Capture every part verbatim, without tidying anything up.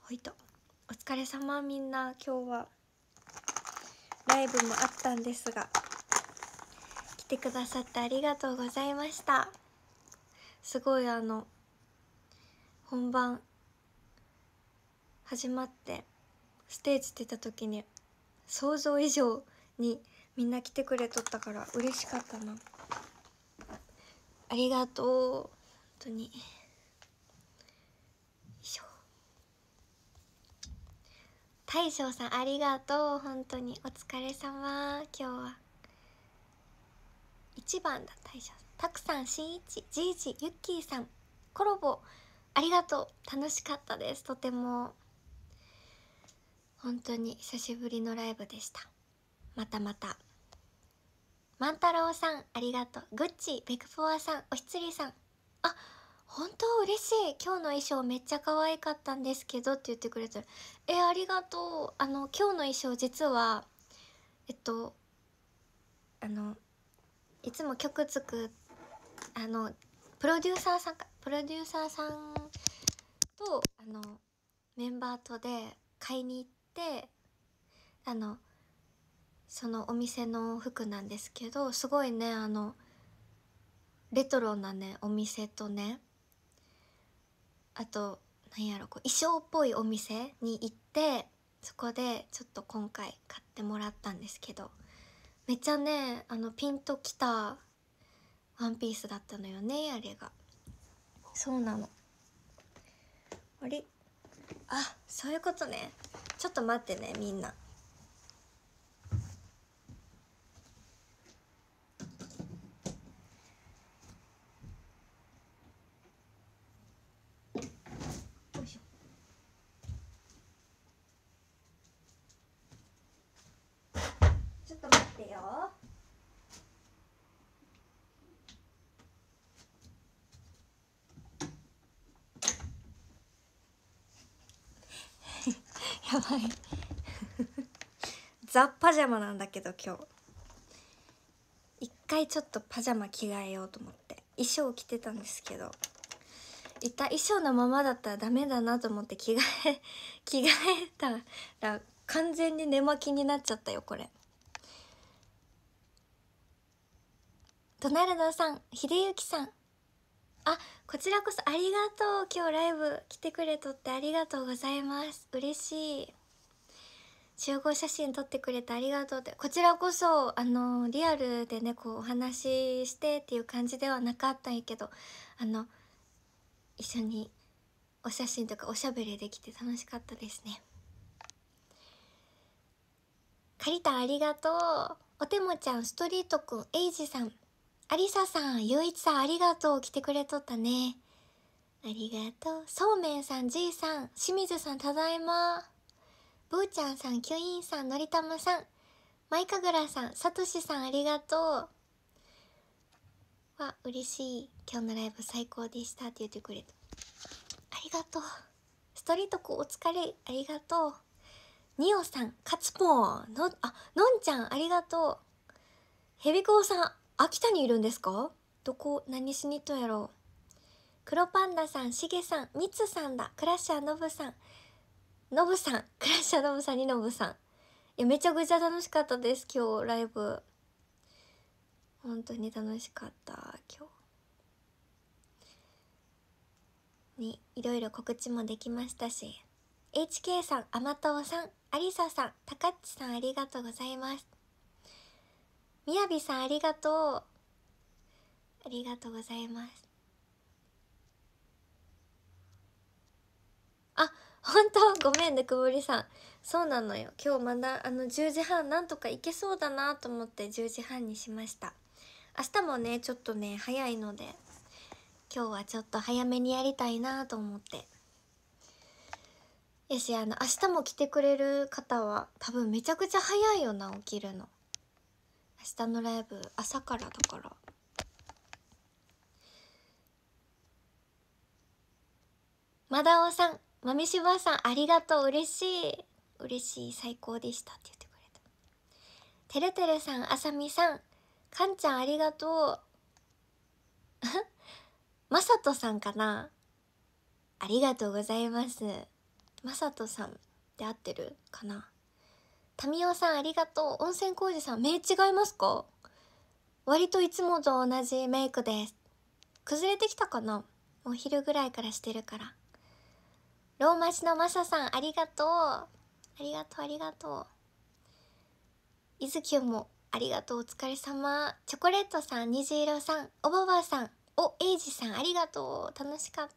ほいとお疲れ様。みんな今日はライブもあったんですが来てくださってありがとうございました。すごいあの本番始まってステージ出た時に想像以上にみんな来てくれとったから嬉しかったな。ありがとう本当に。よいしょ。大将さんありがとう本当に。お疲れ様。今日はいちばんだ。大将さん、たくさん、しんいち、じいじ、ゆっきーさん、コラボありがとう。楽しかったです。とても本当に久しぶりのライブでした。またまた。万太郎さんありがとう。グッチ、ベクポアさん、おひつりさん、あ、本当嬉しい。今日の衣装めっちゃ可愛かったんですけどって言ってくれてる。え、ありがとう。あの今日の衣装実はえっとあのいつも曲つくあのプロデューサーさんかプロデューサーさんとあのメンバーとで買いに行って、あのそのお店の服なんですけど、すごいねあのレトロなねお店とね、あとなんやろこう衣装っぽいお店に行って、そこでちょっと今回買ってもらったんですけど、めっちゃねあのピンときたワンピースだったのよね、あれが。そうなの。あれ、あ、そういうことね。ちょっと待ってねみんな。よいしょ。ちょっと待ってよ。やばいザ・パジャマなんだけど今日一回ちょっとパジャマ着替えようと思って衣装着てたんですけど、一旦衣装のままだったらダメだなと思って着替え着替えたら完全に寝巻きになっちゃったよこれ。ドナルドさん、秀幸さん、あ、こちらこそありがとう。今日ライブ来てくれとってありがとうございます。嬉しい。集合写真撮ってくれてありがとうって。こちらこそあのリアルでねこうお話ししてっていう感じではなかったんやけど、あの一緒にお写真とかおしゃべりできて楽しかったですね。かりたんありがとう。おてもちゃん、ストリートくん、エイジさん、ありささん、ゆういちさんありがとう。来てくれとったね。ありがとう。そうめんさん、じいさん、清水さんただいま。ぶーちゃんさん、キュインさん、のりたまさん、マイカグラさん、さとしさんありがとう。わ、嬉しい。今日のライブ最高でしたって言ってくれた。ありがとう。ストリートくんお疲れ。ありがとう。ニオさん、カツポーンの、あ、のんちゃんありがとう。ヘビコウさん、秋田にいるんですか？どこ、何しに行ったんやろう。黒パンダさん、しげさん、みつさんだ、クラッシャーのぶさん、のぶさん、クラッシャーのぶさんにのぶさん。いや、めちゃくちゃ楽しかったです、今日ライブ。本当に楽しかった、今日。に、いろいろ告知もできましたし。エイチケー さん、あまとうさん、ありささん、たかっちさんありがとうございます。みやびさんありがとう。ありがとうございます。あ、本当ごめんねくぼりさん。そうなのよ、今日まだあのじゅうじはんなんとか行けそうだなと思ってじゅうじはんにしました。明日もねちょっとね早いので今日はちょっと早めにやりたいなと思って。やし、あの明日も来てくれる方は多分めちゃくちゃ早いよな、起きるの。明日のライブ朝からだから。まだおさん、まみしばさんありがとう。嬉しい嬉しい、最高でしたって言ってくれた。てるてるさん、あさみさん、かんちゃんありがとう。まさとさんかな、ありがとうございます。 まさとさんで合ってるかな。タミオさんありがとう。温泉工事さん、目違いますか？割といつもと同じメイクです。崩れてきたかな？お昼ぐらいからしてるから。ローマ字のマサさんありがとう。ありがとうありがとう。いずきゅんもありがとう、お疲れ様。チョコレートさん、虹色さん、おばばさん、おエイジさんありがとう。楽しかった。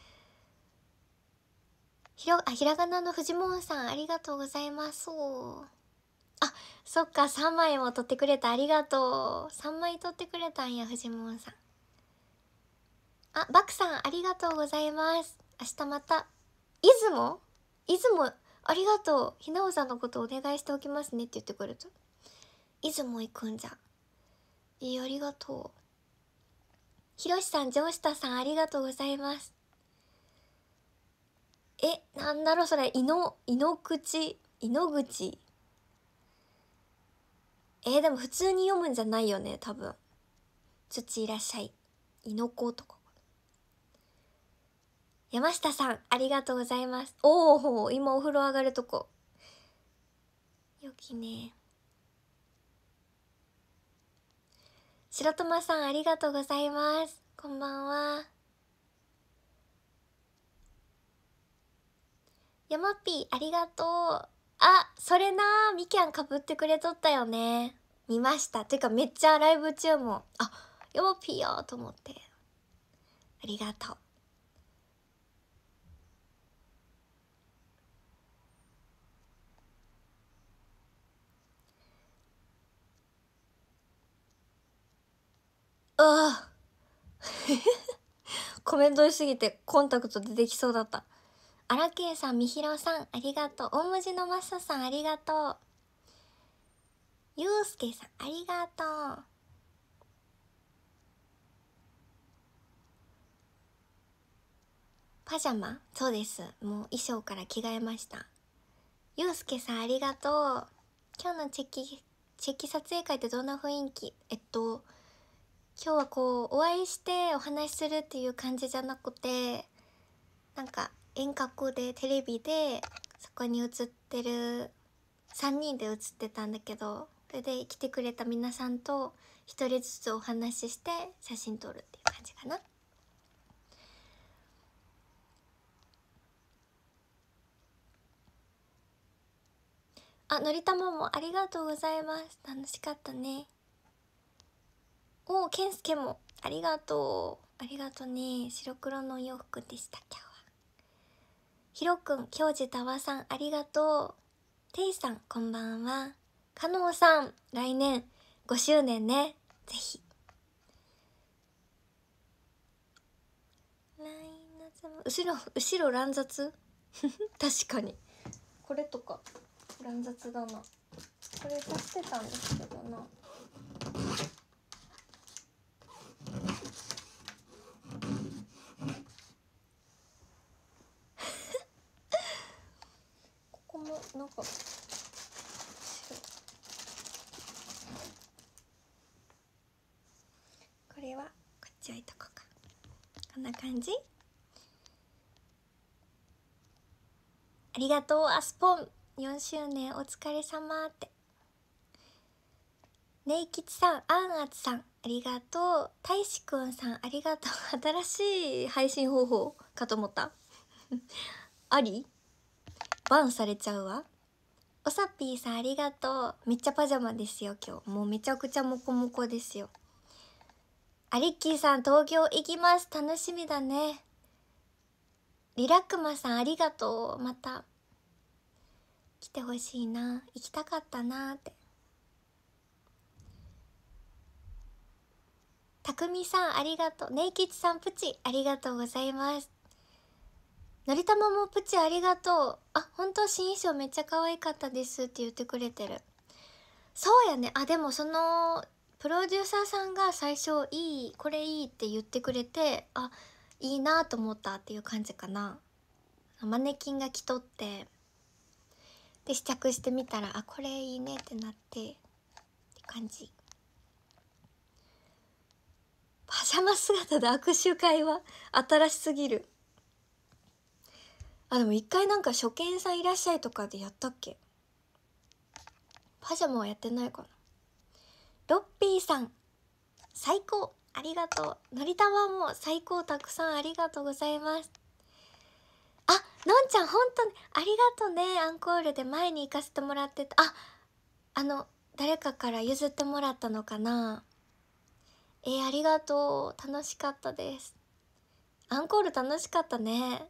ひろあひらがなのフジモンさんありがとうございます。あ、そっか、さんまいも撮ってくれた、ありがとう。さんまい撮ってくれたんや、フジモンさん。あ、バクさんありがとうございます。明日また。出雲出雲ありがとう。ひなおさんのことお願いしておきますねって言ってくれた。出雲行くんじゃ。いい、ありがとう。ひろしさん、上下さんありがとうございます。え、なんだろそれ、いの、いのくち、いのぐち。えー、でも普通に読むんじゃないよね、多分。土いらっしゃい。いのことか。山下さん、ありがとうございます。おお、今お風呂上がるとこ。よきね。白玉さん、ありがとうございます。こんばんは。山ピー、ありがとう。あ、それなー、みきゃんかぶってくれとったよね。見ました。てかめっちゃライブ中も、あ、山ピーやーと思って。ありがとう。ああコメントしすぎてコンタクト出てきそうだった。あらけいさん、みひろさん、ありがとう。大文字のマッサさん、ありがとう。ゆうすけさん、ありがとう。パジャマ？そうです。もう衣装から着替えました。ゆうすけさん、ありがとう。今日のチェキ、チェキ撮影会ってどんな雰囲気？えっと、今日はこう、お会いしてお話しするっていう感じじゃなくて、なんか遠隔でテレビでそこに映ってるさんにんで映ってたんだけど、それで来てくれた皆さんとひとりずつお話しして写真撮るっていう感じかな。あ、のりたまもありがとうございます。楽しかったね。おー、けんすけもありがとう。ありがとね。白黒のお洋服でした今日は。ひろくん、きょうじたわさんありがとう。ていさん、こんばんは。かのうさん、来年ごしゅうねんね。ぜひ。後ろ、後ろ乱雑確かに。これとか乱雑だな。これ足してたんですけどな。ここもなんかこれはこっち置いとこうか。こんな感じ。ありがとうアスポン、よんしゅうねんお疲れ様って。ねいきちさん、あんあつさんありがとう。たいしくんさんありがとう。新しい配信方法かと思ったありバンされちゃうわ。おさぴーさんありがとう。めっちゃパジャマですよ今日。もうめちゃくちゃモコモコですよ。アリッキーさん、東京行きます。楽しみだね。リラックマさんありがとう。また来てほしいな。行きたかったなって。たくみさんありがとう。ねいきちさんプチありがとうございます。のりたまもプチありがとう。あ、本当新衣装めっちゃ可愛かったですって言ってくれてる。そうやね。あ、でもそのプロデューサーさんが最初いい、これいいって言ってくれて、あ、いいなと思ったっていう感じかな。マネキンが着とってで試着してみたら、あ、これいいねってなってって感じ。パジャマ姿で握手会は新しすぎる。 あ、でも一回なんか初見さんいらっしゃいとかでやったっけ。パジャマはやってないかな。ロッピーさん最高ありがとう。のりたまも最高たくさんありがとうございます。あ、のんちゃんほんとにありがとうね。アンコールで前に行かせてもらってた。あ、あの誰かから譲ってもらったのかな。えー、ありがとう。楽しかったです。アンコール楽しかったね。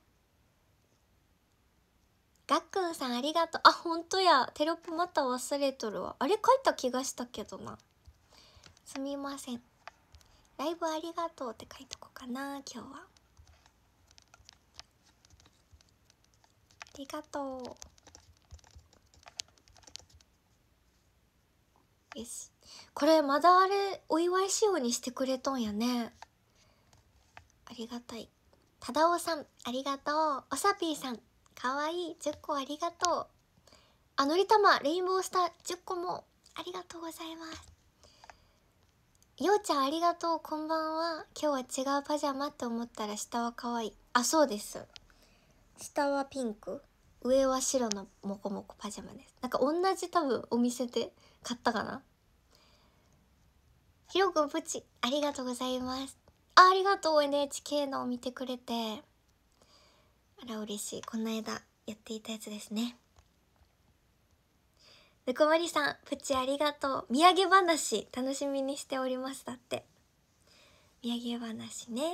がっくんさんありがとう。あ、ほんとや。テロップまた忘れとるわ。あれ書いた気がしたけどな。すみません。ライブありがとうって書いとこうかな、今日は。ありがとう。よし。これまだあれ、お祝い仕様にしてくれとんやね。ありがたい。ただおさん、ありがとう。おさぴーさん、かわいい。じゅっこありがとう。あ、のりたま、レインボースターじゅっこもありがとうございます。ようちゃんありがとう。こんばんは。今日は違うパジャマって思ったら下は可愛い。あ、そうです。下はピンク、上は白のモコモコパジャマです。なんか同じ多分お店で買ったかな。ひろくんプチありがとうございます。あ、ありがとう。 エヌエイチケー のを見てくれて。あら嬉しい。この間やっていたやつですね。ぬくもりさんプチありがとう。土産話楽しみにしております。だって土産話ね、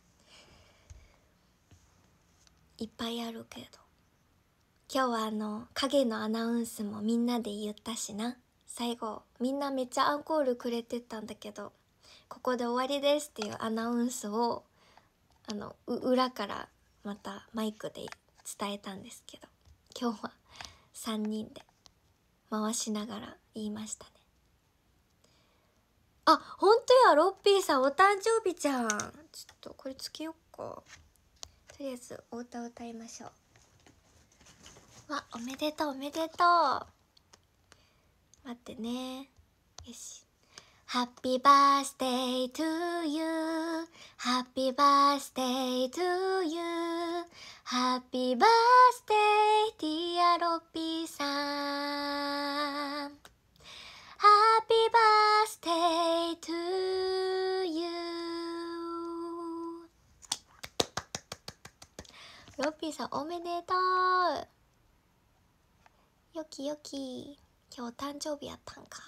いっぱいあるけど、今日はあの影のアナウンスもみんなで言ったしな。最後みんなめっちゃアンコールくれてたんだけど、ここで終わりですっていうアナウンスをあの裏からまたマイクで伝えたんですけど、今日はさんにんで回しながら言いましたね。あ、ほんとや。ロッピーさんお誕生日じゃん。ちょっとこれつけよっか。とりあえずお歌歌いましょう。わ、おめでとうおめでとう。待ってね。よし。Happy birthday to you. Happy birthday to you. Happy birthday dear ロッピーさん。Happy birthday to you. ロッピーさんおめでとう。よきよき。今日誕生日やったんか。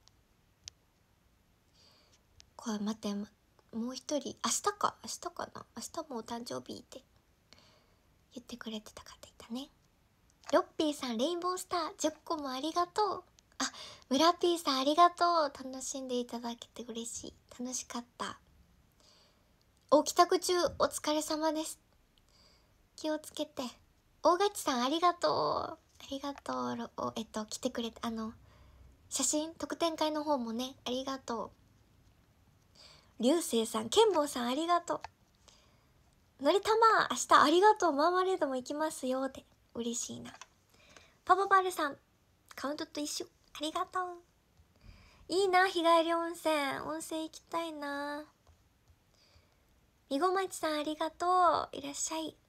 これ待って、もう一人明日か明日かな明日もお誕生日って言ってくれてた方いたね。ロッピーさんレインボースターじゅっこもありがとう。あ、村ピーさんありがとう。楽しんでいただけて嬉しい。楽しかった。お帰宅中お疲れ様です。気をつけて。大勝さんありがとう。ありがとう。おえっと来てくれて、あの写真特典会の方もね、ありがとう。流星さん、ケンボンさんありがとう。のりたま明日ありがとう。マーマレードも行きますよって嬉しいな。パパバルさんカウントと一緒ありがとう。いいな、日帰り温泉。温泉行きたいな。みごまちさんありがとう。いらっしゃい。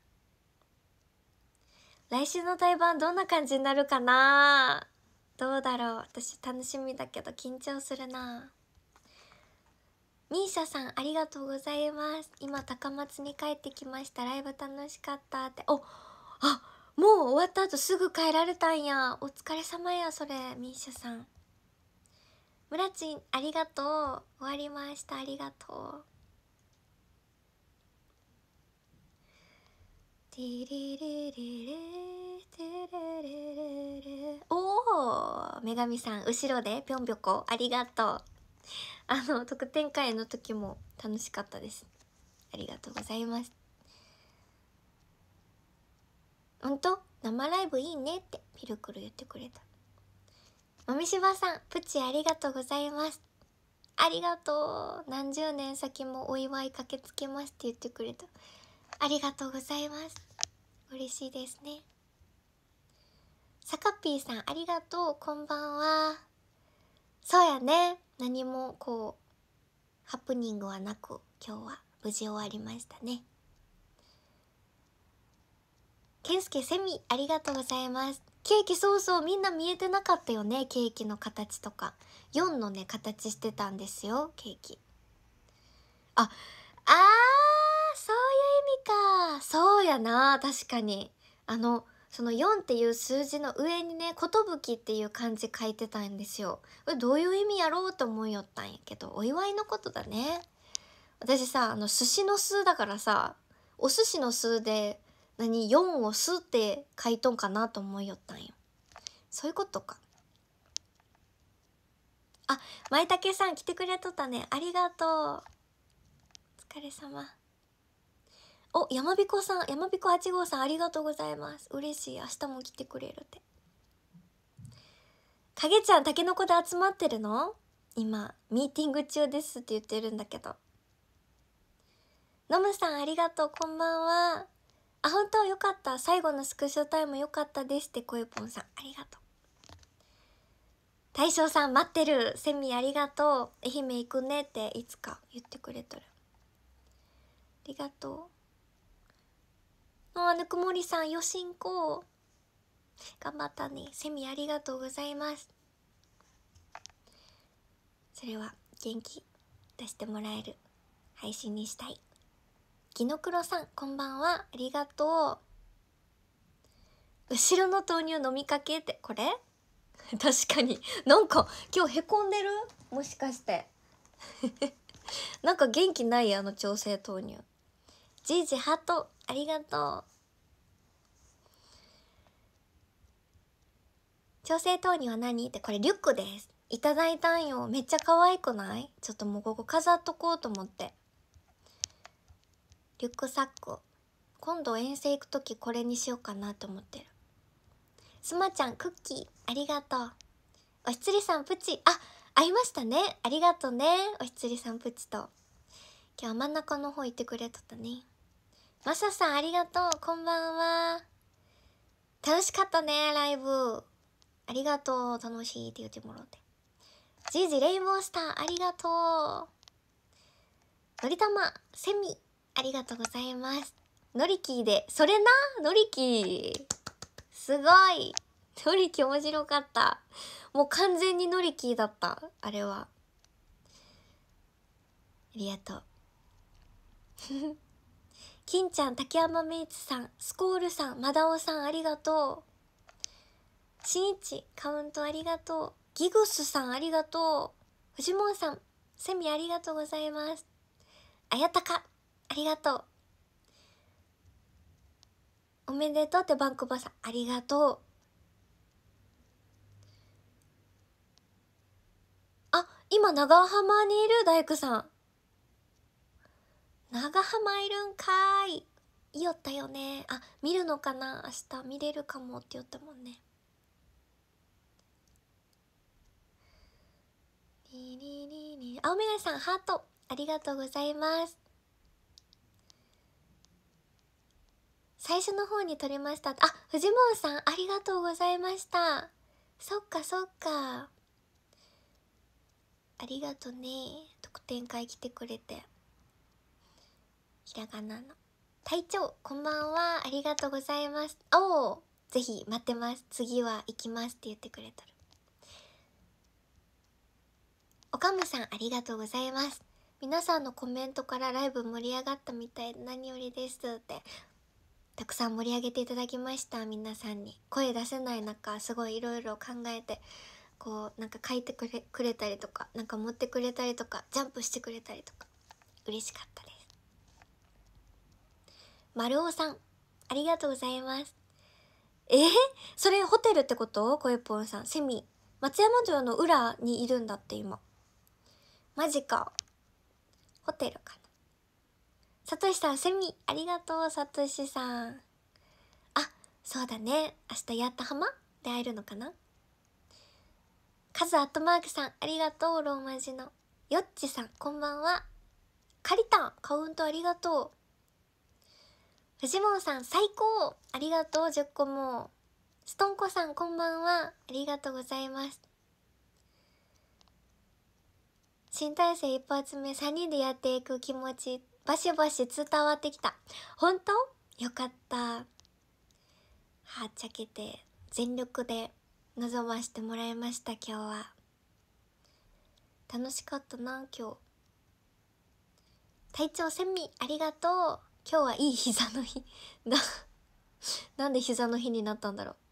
来週の対バンどんな感じになるかな。どうだろう。私楽しみだけど緊張するな。ミーシャさんありがとうございます。今高松に帰ってきました。ライブ楽しかったって。お、あ、もう終わった後すぐ帰られたんや。お疲れ様や。それミーシャさん。ムラチンありがとう。終わりました。ありがとう。ティリリリリテレレレレ。おお、女神さん後ろでぴょんぴょこありがとう。あの特典会の時も楽しかったです。ありがとうございます。ほんと生ライブいいねってピルクル言ってくれた。もみしばさんプチありがとうございます。ありがとう。何十年先もお祝い駆けつけますって言ってくれた。ありがとうございます。嬉しいですね。さかぴーさんありがとう。こんばんは。そうやね、何もこうハプニングはなく今日は無事終わりましたね。 健介セミありがとうございます。ケーキ、そうそう、みんな見えてなかったよね、ケーキの形とか。よんのね形してたんですよ、ケーキ。あ、あー、そういう意味か。そうやな、確かに。あのそのよんっていう数字の上にね、寿っていう漢字書いてたんですよ。これどういう意味やろうと思いよったんやけど、お祝いのことだね。私さ、あの寿司の数だからさ、お寿司の数で何よんを数って書いとんかなと思いよったんよ。そういうことか。あ、舞茸さん来てくれとったね、ありがとう。お疲れ様。お、やまびこさん、やまびこはち号さんありがとうございます。嬉しい、明日も来てくれるって。かげちゃん、たけのこで集まってるの？今ミーティング中ですって言ってるんだけど。のむさんありがとう、こんばんは。あ、本当よかった、最後のスクショタイムよかったですってこえぽんさんありがとう。大将さん待ってる、セミありがとう、愛媛行くねっていつか言ってくれとる。ありがとう。あ、ぬくもりさんよしんこ頑張ったね、セミありがとうございます。それは元気出してもらえる配信にしたい。ぎのくろさんこんばんは、ありがとう。後ろの豆乳飲みかけってこれ確かになんか今日へこんでる、もしかしてなんか元気ない、あの調整豆乳。じいじハートありがとう。調整豆乳は何って、これリュックです。いただいたんよ。めっちゃ可愛くない？ちょっともうここ飾っとこうと思って。リュックサック、今度遠征行く時これにしようかなと思ってる。すまちゃんクッキーありがとう。おひつりさんプチ、あ、会いましたね、ありがとうね。おひつりさんプチと今日真ん中の方行ってくれとったね。まささんありがとう、こんばんは。楽しかったねライブ、ありがとう、楽しいって言ってもらって。じいじレインボースターありがとう。のりたまセミありがとうございます。のりきーでそれな、のりきーすごい、のりき面白かった。もう完全にのりきーだった、あれは。ありがとう金ちゃん、竹山メイツさん、スコールさん、マダオさんありがとう。しんいちカウントありがとう。ギグスさんありがとう。フジモンさんセミありがとうございます。あやたかありがとう。おめでとうってバンクバさんありがとう。あ、今長浜にいる大工さん、長浜いるんかーい。いよったよね。あ、見るのかな、明日見れるかもって言ったもんね。リリリリ、青メガネさんハートありがとうございます。最初の方に撮りました。あ、藤本さんありがとうございました。そっかそっか、ありがとね、特典会来てくれて。ひらがなの隊長こんばんは、ありがとうございます。おお、ぜひ待ってます、次は行きますって言ってくれとる。おかむさんありがとうございます。皆さんのコメントからライブ盛り上がったみたいで何よりですって、たくさん盛り上げていただきました。皆さんに声出せない中すごいいろいろ考えて、こうなんか書いてくれくれたりとか、なんか持ってくれたりとか、ジャンプしてくれたりとか嬉しかったです。丸尾さんありがとうございます。えー、それホテルってこと？こえぽんさんセミ松山城の裏にいるんだって今。マジか、ホテルかな。さとしさんセミありがとう。さとしさん、あ、そうだね、明日やった浜で会えるのかな。カズアットマークさんありがとう。ローマ字のよっちさんこんばんは。カリタンカウントありがとう。フジモンさん最高ありがとうじゅっこも。ストンコさんこんばんは、ありがとうございます。新体制一発目さんにんでやっていく気持ちバシバシ伝わってきた。ほんと？よかった。 はっちゃけて全力で臨ましてもらいました。今日は楽しかったな。今日隊長セミありがとう。今日はいい膝の日ななんで膝の日になったんだろう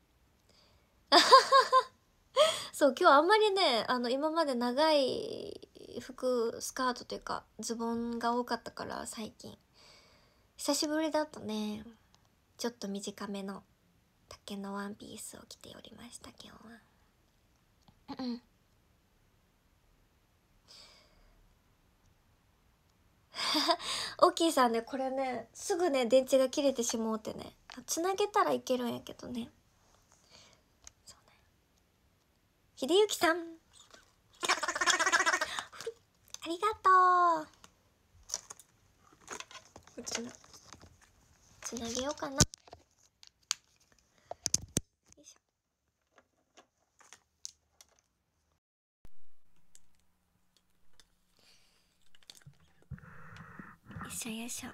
そう今日あんまりね、あの今まで長い服スカートというかズボンが多かったから、最近久しぶりだとね、ちょっと短めの丈のワンピースを着ておりました。今日はうんオッキーさんね、これねすぐね電池が切れてしもうてね、つなげたらいけるんやけどね。そうね、秀幸さんありがとう。つなつなげようかな。よいしょよいしょよいしょ。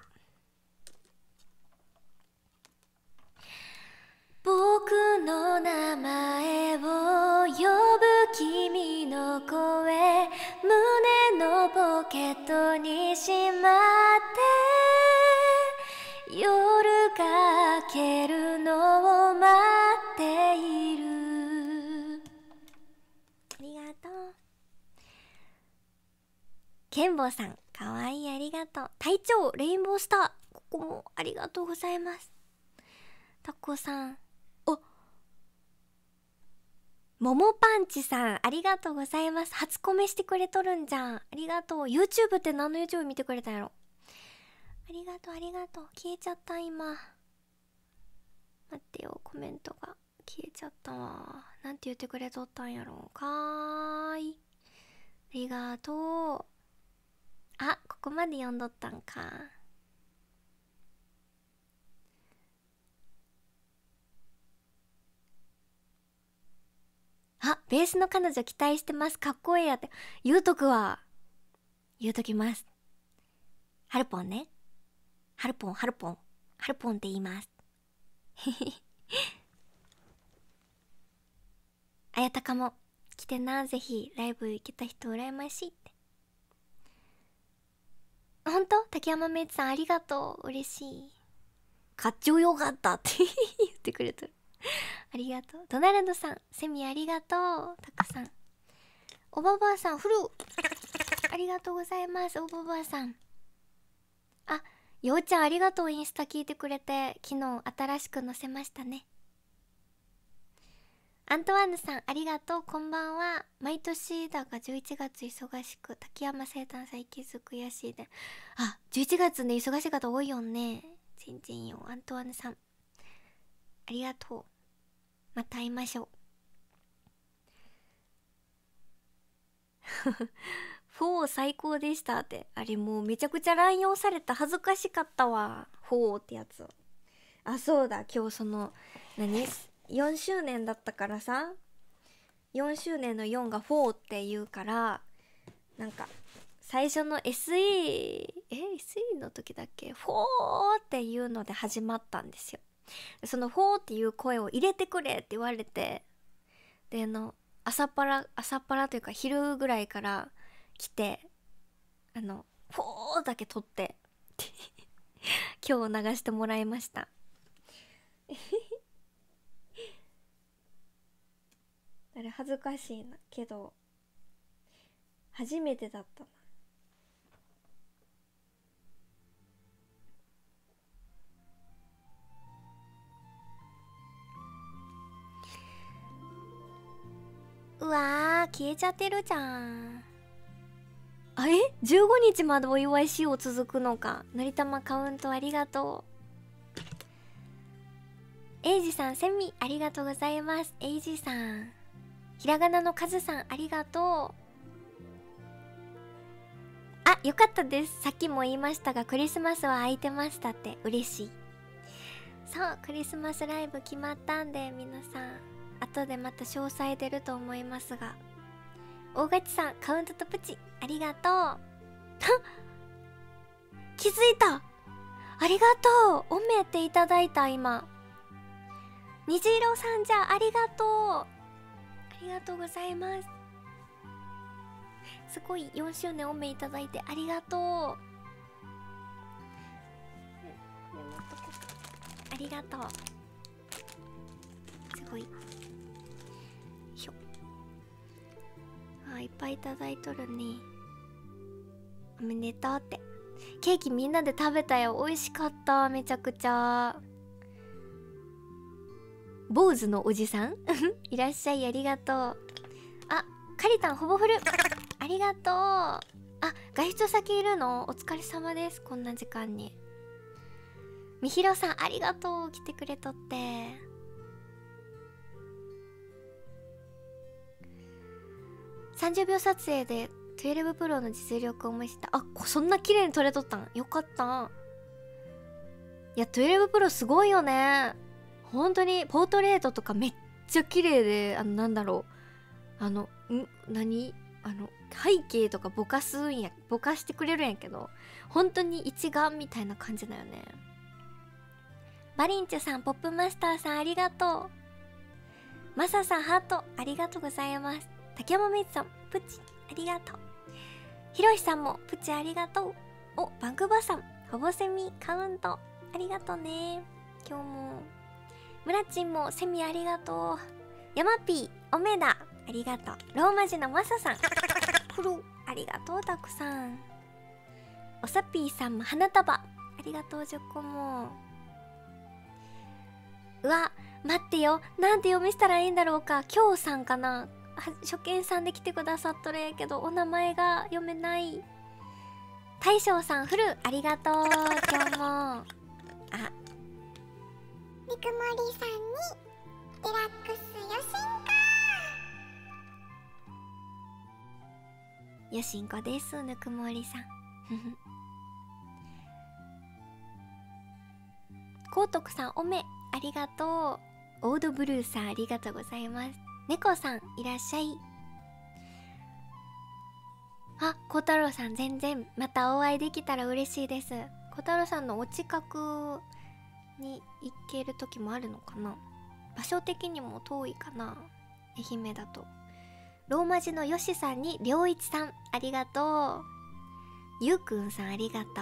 僕の名前を呼ぶ君の声、胸のポケットにしまって夜が明けるのを待っている。ありがとう。ケンボーさんかわいい、ありがとう。隊長レインボースター、ここもありがとうございます。タコさん、おももパンチさんありがとうございます。初コメしてくれとるんじゃん、ありがとう。 YouTube って何の YouTube 見てくれたんやろ。ありがとうありがとう。消えちゃった今。待ってよ、コメントが消えちゃったわ。なんて言ってくれとったんやろうかーい。ありがとう。あ、ここまで読んどったんか。あ、ベースの彼女期待してます、かっこいいやって言うとくわ。言うときます。ハルポンね、ハルポンハルポンハルポンって言いますあやたかも来てな、ぜひライブ行けた人羨ましいって。ほんと竹山メイツさんありがとう、嬉しい。かっちょよかったって言ってくれてるありがとう。ドナルドさんセミありがとう。たくさんおばばあさんフルありがとうございます。おばばあさん、あ、ようちゃんありがとう。インスタ聞いてくれて昨日新しく載せましたね。アントワーヌさんありがとう、こんばんは。毎年だがじゅういちがつ忙しく、滝山生誕祭気づく悔しいで。あ、じゅういちがつね忙しい方多いよね。全然よ。アントワーヌさんありがとう。また会いましょうフォー最高でしたって。あれもうめちゃくちゃ乱用された、恥ずかしかったわ、フォーってやつ。あ、そうだ、今日その何よんしゅうねんだったからさ、よんしゅうねんのよんがフォーって言うから、なんか最初の エスイー え エスイー の時だっけ、フォーっていうので始まったんですよ。そのフォーっていう声を入れてくれって言われて、であの朝っぱら朝っぱらというか昼ぐらいから来て、あのフォーだけ撮って今日流してもらいましたあれ恥ずかしいなけど初めてだったな。うわー消えちゃってるじゃん。あれじゅうごにちまでお祝いしよう続くのか。のりたまカウントありがとう。エイジさんセミありがとうございます。エイジさん、ひらがなのカズさんありがとう。あ、よかったです。さっきも言いましたがクリスマスは空いてましたって。嬉しい。そうクリスマスライブ決まったんで、皆さん後でまた詳細出ると思いますが、大勝ちさんカウントとプチありがとう気づいた、ありがとう。おめっていただいた今。 虹色さんじゃありがとう、ありがとうございます。すごいよんしゅうねんおめいただいてありがとう。ありがとう。すごい。ひょ。あ、いっぱいいただいとるね。おめでとうって。ケーキみんなで食べたよ。美味しかった。めちゃくちゃ。坊主のおじさんいらっしゃい、ありがとう。あ、カリタンほぼフルありがとう。あ、外出先いるの？お疲れ様です。こんな時間に。みひろさんありがとう。来てくれとって。さんじゅうびょう撮影でじゅうにプロの実力を見せた。あ、そんな綺麗に撮れとったん？よかった。いや、じゅうにプロすごいよね。本当にポートレートとかめっちゃ綺麗で、あのなんだろう、あのん何あの背景とかぼかすんや、ぼかしてくれるんやけど、本当に一眼みたいな感じだよね。マリンチュさん、ポップマスターさんありがとう。マサさんハートありがとうございます。竹山メイツさんプチありがとう。ひろしさんもプチありがとう。お、バンクバさんほぼセミカウントありがとうね。今日もムラチンもセミありがとう。ヤマピーおめだありがとう。ローマ字のマサさんフルありがとう。たくさん。おさぴーさんも花束ありがとう。じゅっこも。うわ、待ってよ、なんて読みしたらいいんだろうか。きょうさんかな。初見さんで来てくださっとるやけどお名前が読めない。大将さんフルありがとう。今日もあ、 ぬくもりさんにデラックスよしんかよしんこです。ぬくもりさんこうとくさんおめありがとう。オードブルーさんありがとうございます。猫さんいらっしゃい。あ、こうたろうさん全然またお会いできたら嬉しいです。こうたろうさんのお近くに行ける時もあるのかな。場所的にも遠いかな、愛媛だと。ローマ字のよしさんにりょういちさんありがとう。ゆうくんさんありがとう。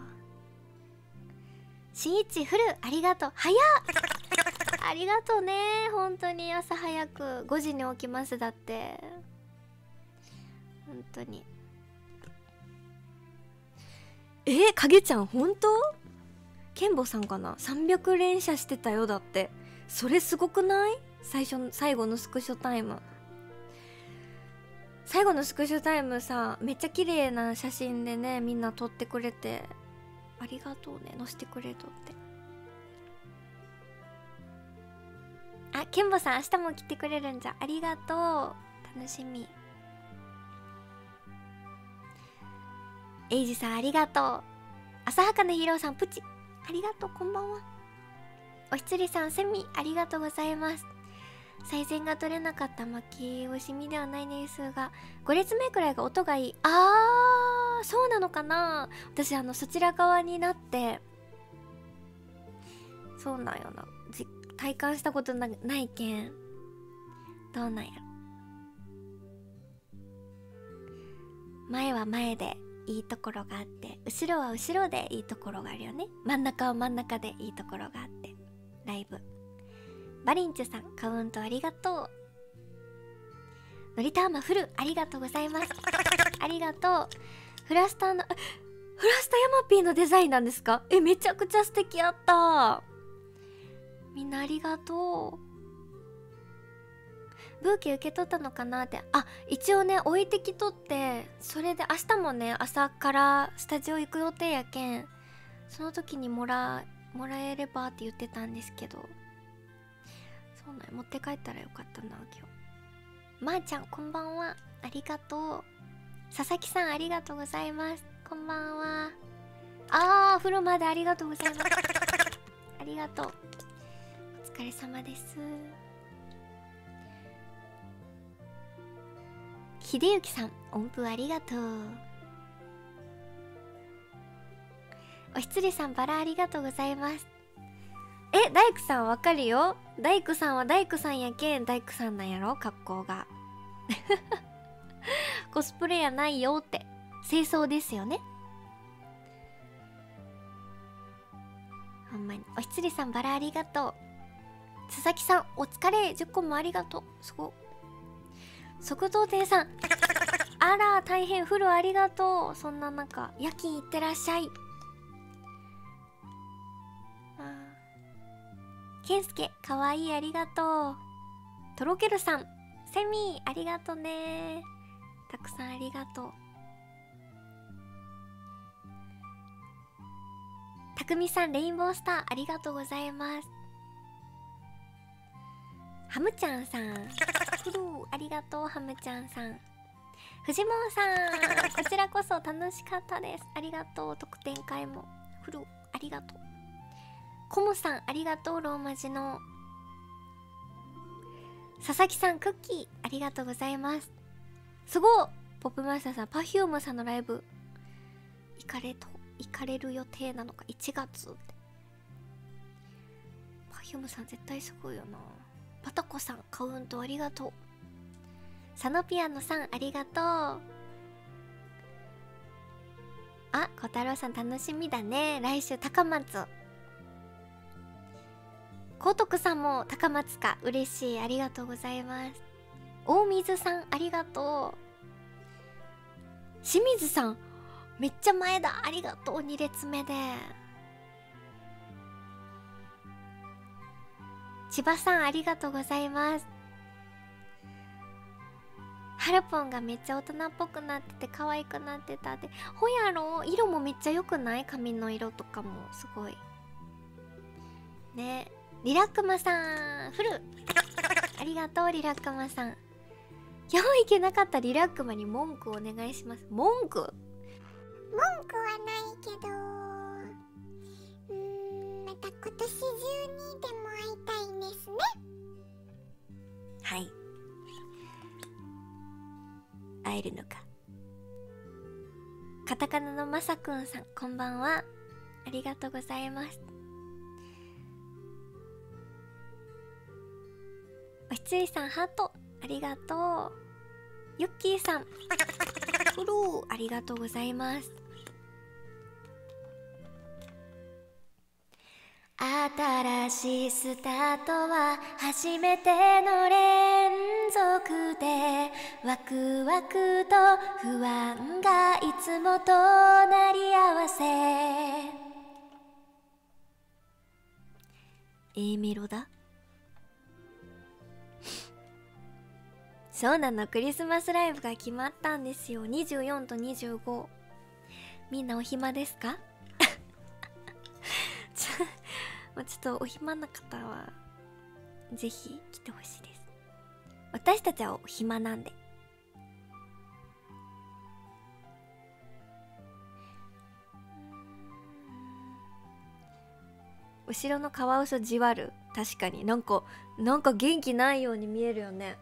しんいちフルありがとう。早っありがとうね。本当に朝早くごじに起きますだって。本当に。えー、影ちゃん本当？ケンボさんかな。さんびゃく連射してたよ。だってそれすごくない？最初最後のスクショタイム。最後のスクショタイムさ、めっちゃ綺麗な写真でね、みんな撮ってくれてありがとうね。載せてくれとって。あ、ケンボさん明日も来てくれるんじゃ。ありがとう。楽しみ。エイジさんありがとう。浅はかなヒーローさんプチありがとう。こんばんは。おひつりさんセミありがとうございます。最善が取れなかった負け惜しみではないですが、ご列目くらいが音がいい。あー、そうなのかな。私あのそちら側になってそうなんよな、じ体感したこと な, ないけんどうなんやろ。前は前でいいところがあって、後ろは後ろでいいところがあるよね。真ん中は真ん中でいいところがあって。ライブバリンチュさんカウントありがとう。のりたーまフルありがとうございます。ありがとう。フラスターのフラスタヤマピーのデザインなんですか？え、めちゃくちゃ素敵やった。みんなありがとう。ブーケ受け取ったのかなって。あ、一応ね置いてきとって、それで明日もね朝からスタジオ行く予定やけん、その時にもらもらえればって言ってたんですけど、そうなんや、持って帰ったらよかったな今日。まーちゃんこんばんは、ありがとう。佐々木さんありがとうございます。こんばんは。あー、風呂までありがとうございます。ありがとう。お疲れ様です。秀幸さん音符ありがとう。おひつりさんバラありがとうございます。 え、大工さんわかるよ。大工さんは大工さんやけん大工さんなんやろ、格好が。コスプレやないよって。清掃ですよね。ほんまに。おひつりさんバラありがとう。佐々木さんお疲れ、じゅっこもありがとう。すご。即答亭さんあら大変、フルありがとう。そんな中夜勤いってらっしゃい。けんすけかわいい、ありがとう。とろけるさんセミありがとね。たくさんありがとう。たくみさんレインボースターありがとうございます。ハムちゃんさんフルーありがとう。ハムちゃんさん、藤本さんこちらこそ楽しかったです、ありがとう。特典会もフルーありがとう。コモさんありがとう。ローマ字の佐々木さんクッキーありがとうございます。すごい。ポップマスターさん Perfume さんのライブ行かれと行かれる予定なのか、いちがつって。 Perfume さん絶対すごいよな。パタコさんカウントありがとう。佐野ピアノさんありがとう。あ、小太郎さん楽しみだね、来週高松。高徳さんも高松か、嬉しい、ありがとうございます。大水さんありがとう。清水さんめっちゃ前だ、ありがとう。に列目で。千葉さんありがとうございます。ハルポンがめっちゃ大人っぽくなってて可愛くなってたって。ほやろ、色もめっちゃ良くない？髪の色とかもすごいね。リラックマさんフルありがとう。リラックマさん、やばいけなかったリラックマに文句お願いします。文句文句はないけど、うーん、また今年中にでも会いたいですね。 はい、会えるのか。カタカナのまさくんさんこんばんは、ありがとうございます。おひつりさんハートありがとう。ユッキーさんフルーありがとうございます。新しいスタートは初めての連続で、ワクワクと不安がいつもとなり合わせ。 A メロだ。そうなの、クリスマスライブが決まったんですよ。にじゅうよんとにじゅうご。みんなお暇ですか？ちょちょっとお暇な方はぜひ来てほしいです。私たちはお暇なんで。後ろのカワウソじわる。確かになんかなんか元気ないように見えるよね。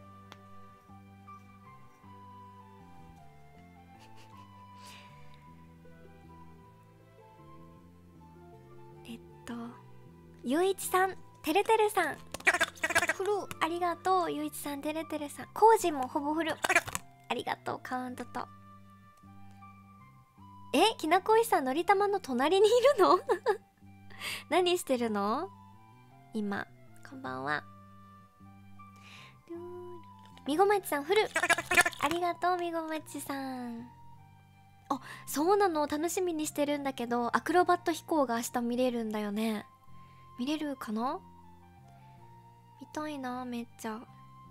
えっとゆういちさん、てるてるさんフルありがとう。ゆういちさん、てるてるさん、コウジもほぼフルありがとう。カウントと。え、きなこいさんのりたまの隣にいるの？何してるの今。こんばんは。みごまちさんフルありがとう。みごまちさん、あ、そうなの、楽しみにしてるんだけど、アクロバット飛行が明日見れるんだよね。見れるかな？見たいな、めっちゃ。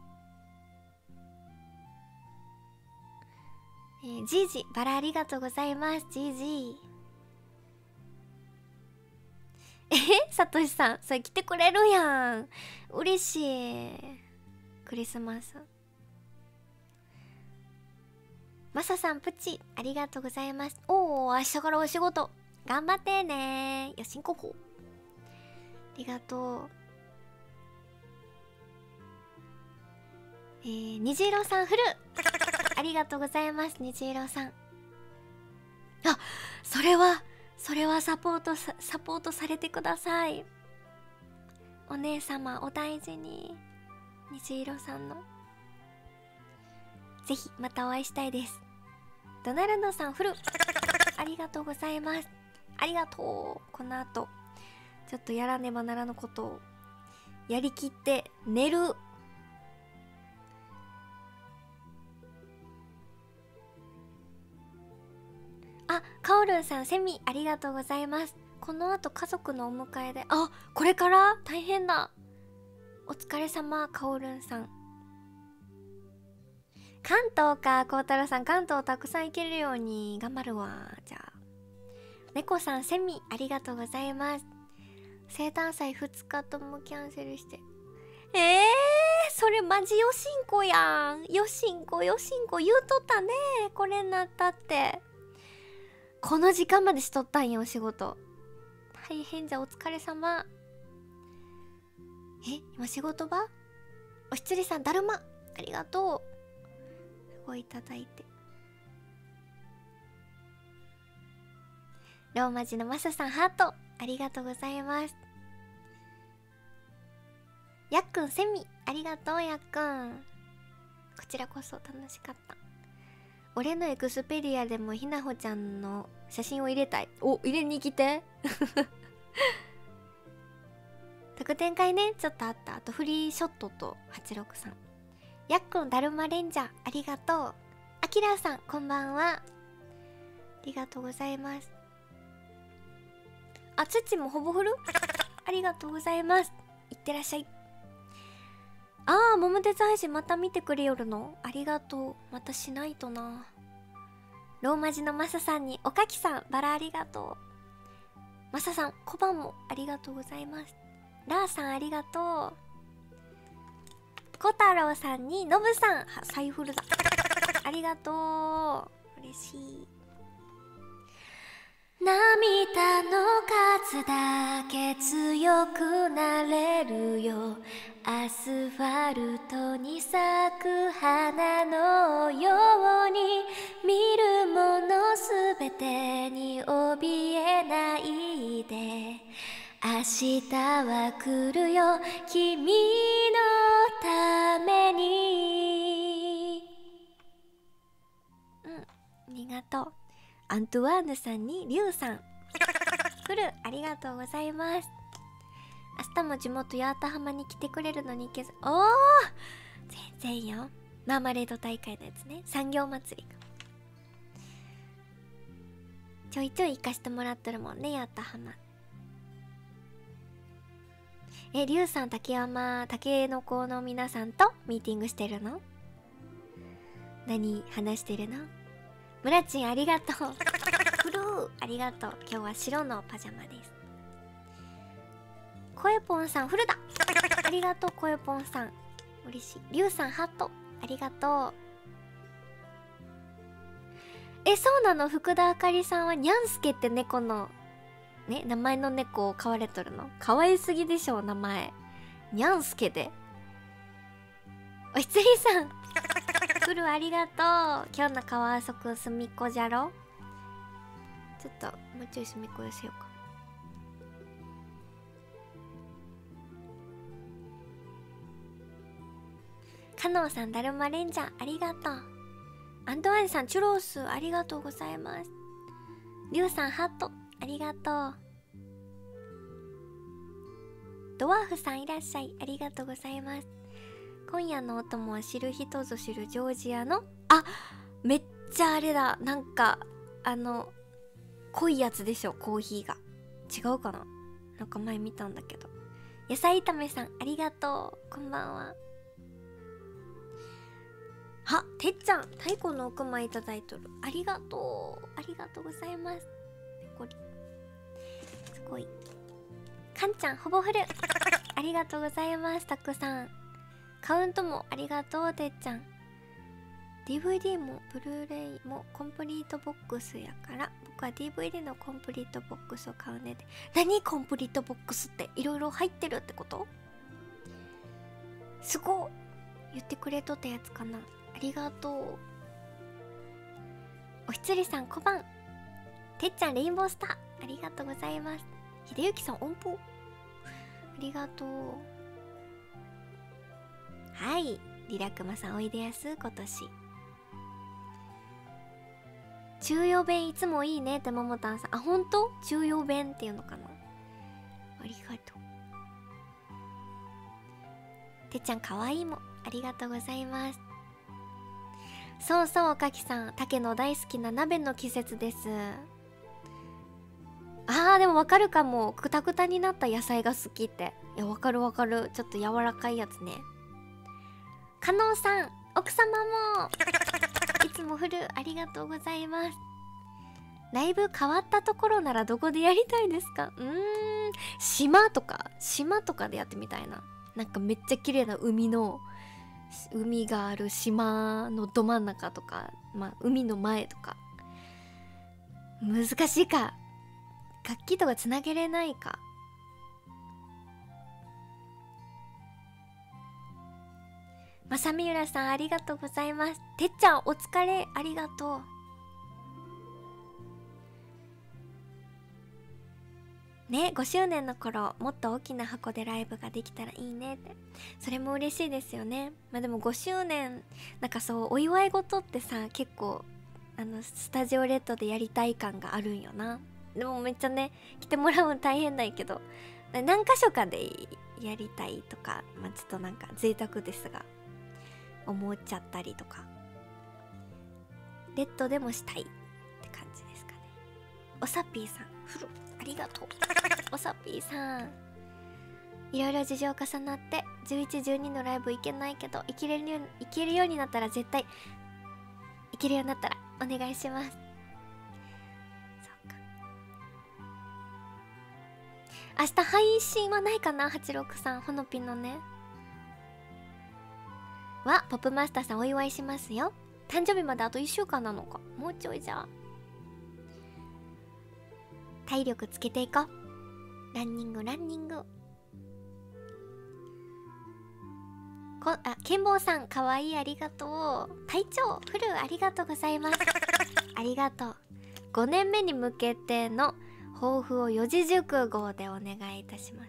えー、ジージバラありがとうございます。ジージーえさとしさんそれ来てくれるやん、嬉しい。クリスマス。マサさんプチありがとうございます。おお、明日からお仕事頑張ってね。よしんここありがとう。えー、虹色さんフルありがとうございます。虹色さん、あ、それはそれはサポートさサポートされてください。 お姉様お大事に。虹色さんのぜひまたお会いしたいです。ドナルドさんフルありがとうございます。ありがとう。この後ちょっとやらねばならぬことをやりきって寝る。あ、カオルンさんセミありがとうございます。この後家族のお迎えで、あ、これから大変だ。お疲れ様カオルンさん。関東か、孝太郎さん。関東たくさん行けるように頑張るわ。じゃあ猫さんセミありがとうございます。生誕祭ふつかともキャンセルして、えー、それマジよしんこやん。よしんこよしんこ言うとったね。これになったってこの時間までしとったんよ、お仕事。大変じゃ。お疲れ様。え、今仕事場？おひつりさんだるまありがとう。すごいいただいて。ローマ字のマサさんハートありがとうございます。やっくんセミありがとう。やっくんこちらこそ楽しかった。俺のエクスペリアでもひなほちゃんの写真を入れたい。お、入れに来て特典会ね、ちょっとあった。あとフリーショットとはちろくさん。やっくんだるまレンジャーありがとう。あきらさんこんばんは。ありがとうございます。あ、つちもほぼフルありがとうございます。いってらっしゃい。あー、桃鉄配信また見てくれよるのありがとう。またしないとな。ローマ字のマサさんにおかきさんバラありがとう。マサさん小判もありがとうございます。ラーさんありがとう。小太郎さんにノブさんサイフルだありがとう。嬉しい。涙の数だけ強くなれるよ。アスファルトに咲く花のように見るものすべてに怯えないで。明日は来るよ君のために。うん、ありがとう。アントワーヌさんにリュウさん来るありがとうございます。明日も地元八幡浜に来てくれるのに行けず、おー全然よ。マーマレード大会のやつね、産業祭りがちょいちょい行かしてもらってるもんね、八幡浜。え、リュウさん竹山竹の子の皆さんとミーティングしてるの？何話してるの？ムラチンありがとう。フルーありがとう。今日は白のパジャマです。コエポンさんフルだありがとう。コエポンさん嬉しい。リュウさんハートありがとう。え、そうなの？福田あかりさんはニャンスケって猫のね、名前の猫を飼われとるの？可愛すぎでしょ名前。ニャンスケで。おひつりさんフルありがとう。今日のカワウソくん隅っこじゃろ。ちょっともうちょい隅っこ寄せようか。カノンさんだるまレンジャーありがとう。アンドワンさんチュロースありがとうございます。リュウさんハートありがとう。ドワーフさんいらっしゃいありがとうございます。今夜のお供は知る人ぞ知るジョージアの、あ、めっちゃあれだ、なんかあの濃いやつでしょ、コーヒーが。違うかな、なんか前見たんだけど。野菜炒めさんありがとう。こんばんは。は、てっちゃん太鼓の奥間いただいとる。ありがとう、ありがとうございます。ペコリすごい。かんちゃんほぼフルありがとうございます。たくさんカウントもありがとう。てっちゃん ディーブイディー もブルーレイもコンプリートボックスやから僕は ディーブイディー のコンプリートボックスを買うねで。何コンプリートボックスっていろいろ入ってるってこと？すごっ、言ってくれとったやつかな。ありがとう。おひつりさん小判。てっちゃんレインボースターありがとうございます。ひでゆきさん音符。 りがとう。はい、リラクマさんおいでやす。今年中洋弁いつもいいねってももたんさん。あ、ほんと中洋弁っていうのかな。ありがとう。てっちゃんかわいいもありがとうございます。そうそう、おかきさん、竹の大好きな鍋の季節です。あー、でもわかるかも。くたくたになった野菜が好きって。いや、わかるわかる。ちょっと柔らかいやつね。加納さん、奥様もいつもフルありがとうございます。ライブ変わったところならどこでやりたいですか？うーん、島とか島とかでやってみたいな。なんかめっちゃ綺麗な海の海がある島のど真ん中とか、まあ海の前とか。難しいか。楽器とかつなげれないか。まさみうらさんありがとうございます。てっちゃんお疲れ、ありがとう。ね、ごしゅうねんの頃もっと大きな箱でライブができたらいいねって。それも嬉しいですよね。まあでもごしゅうねんなんかそうお祝い事ってさ、結構あのスタジオレッドでやりたい感があるんよな。でもめっちゃね来てもらうの大変だけど、何箇所かでやりたいとか、まあちょっとなんか贅沢ですが思っちゃったりとか、レッドでもしたいって感じですかね。おさぴーさんフルありがとう。おさぴーさん、いろいろ事情重なってじゅういち、じゅうにのライブ行けないけど、行けるように行けるようになったら絶対行けるようになったらお願いします。そうか、明日配信はないかな。はちろくさんほのぴのねはポップマスターさんお祝いしますよ。誕生日まであといっしゅうかんなのか。もうちょいじゃあ体力つけていこう。ランニングランニング。こあケンボーさんかわいいありがとう。隊長フルありがとうございます。ありがとう。ごねんめに向けての抱負を四字熟語でお願いいたします。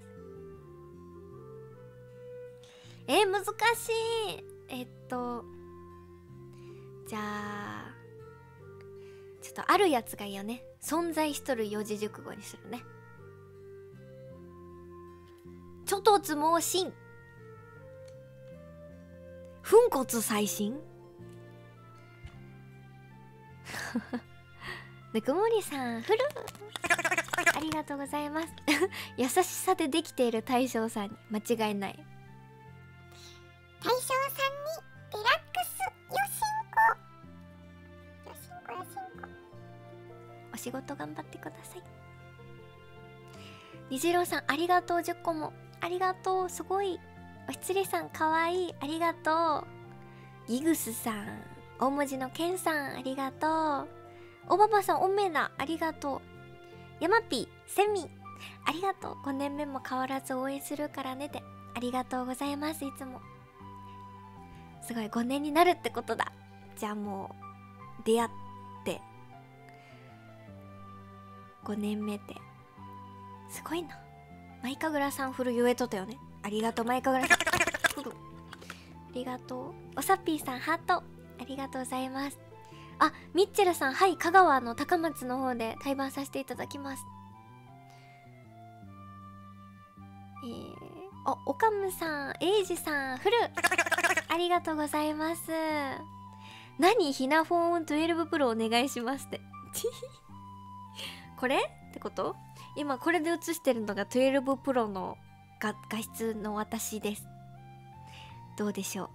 えー、難しい。えっとじゃあちょっとあるやつがいいよね。存在しとる四字熟語にするね。ちょっとつ盲信、粉骨最新ぬくもりさんフルありがとうございます優しさでできている大将さんに間違いない。 大将さんにデラックスよしんこよしんこよしんこ。 お仕事頑張ってください。虹郎さんありがとう。じゅっこもありがとう。すごい。おひつりさんかわいいありがとう。ギグスさん、大文字のケンさんありがとう。おばばさんおめなありがとう。ヤマピーセミありがとう。ごねんめも変わらず応援するからねってありがとうございます。いつもすごいごねんになるってことだ。じゃあもう出会ってごねんめってすごいな。マイカグラさんフル言えとったよね。ありがとうマイカグラさんフルありがとう。おさっぴーさんハートありがとうございます。あ、ミッチェルさん、はい、香川の高松の方で対バンさせていただきます。えー、お、おかむさん、エイジさん、フルありがとうございます。何ひなフォンじゅうにプロお願いしますってこれってこと？今これで映してるのがじゅうにプロの画画質の私です。どうでしょう。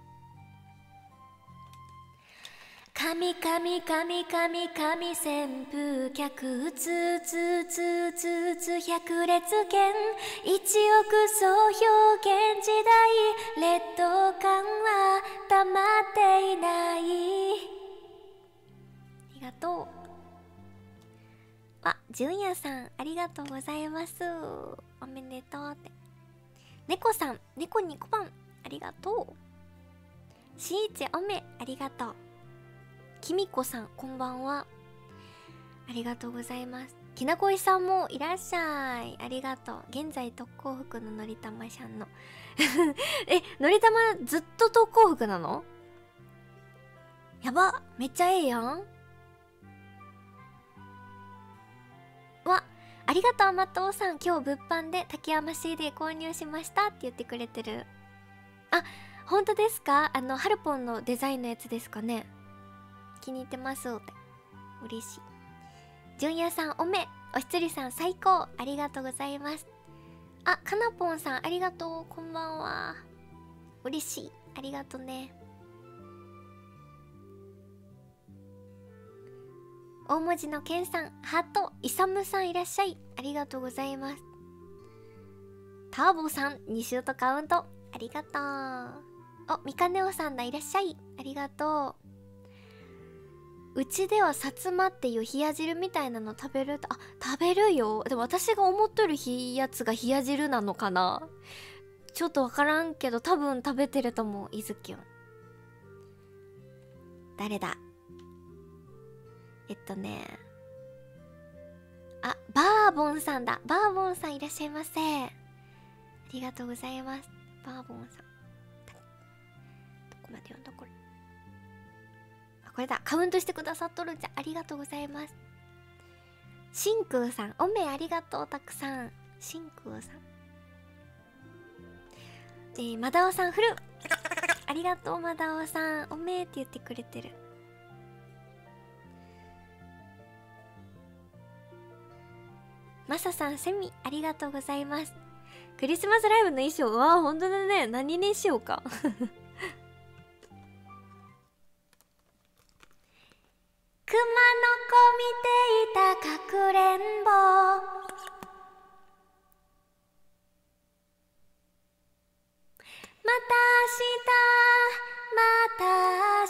神神神神神旋風客うつうつうつうつうつ百列拳一億総表現時代劣等感は溜まっていない。ありがとう。あ、純也さんありがとうございます。おめでとうって。猫さん、猫にこばんありがとう。しーちおめありがとう。きみこさんこんばんは。ありがとうございます。 きなこいさんもいらっしゃい。ありがとう。現在特攻服ののりたまちゃんのえ、のりたまずっと特攻服なの？やば、めっちゃええやん。わ、ありがとうまとうさん。今日物販で竹山 シーディー 購入しましたって言ってくれてる。あ、本当ですか？あのハルポンのデザインのやつですかね。気に入ってますって。嬉しい。純也さんおめ、おひつりさん最高、ありがとうございます。あ、かなぽんさんありがとう、こんばんは。嬉しい、ありがとね。大文字のけんさんハート、いさむさんいらっしゃい、ありがとうございます。ターボさんにシュートカウント、ありがとう。お、みかねおさんだ、いらっしゃい、ありがとう。うちではさつまっていう冷や汁みたいなの食べると、あ、食べるよ。でも私が思っとるやつが冷や汁なのかな、ちょっとわからんけど多分食べてると思う。いずきゅん誰だ、えっとねあ、バーボンさんだ。バーボンさんいらっしゃいませ、ありがとうございます。バーボンさんどこまで読んだこれ、これだ、カウントしてくださっとるんじゃ、ありがとうございます。真空さんおめありがとう、たくさん。真空さん、えー、まだおさんフルありがとう、まだおさんおめって言ってくれてる。まささんセミありがとうございます。クリスマスライブの衣装、わあほんとだね、何にしようか熊の子見ていたかくれんぼ、また明日また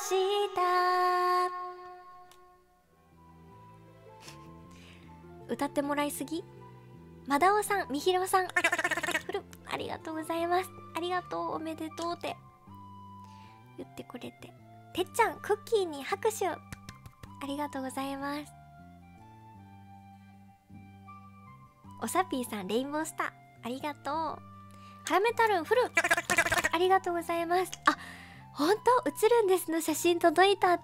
明日歌ってもらいすぎ。まだおさん、みひろさんふるありがとうございます。ありがとう、おめでとうって言ってくれて。てっちゃんクッキーに拍手ありがとうございます。おさぴーさんレインボースターありがとう。ハラメタルンフルありがとうございます。あ、ほんと映るんですの写真届いたって。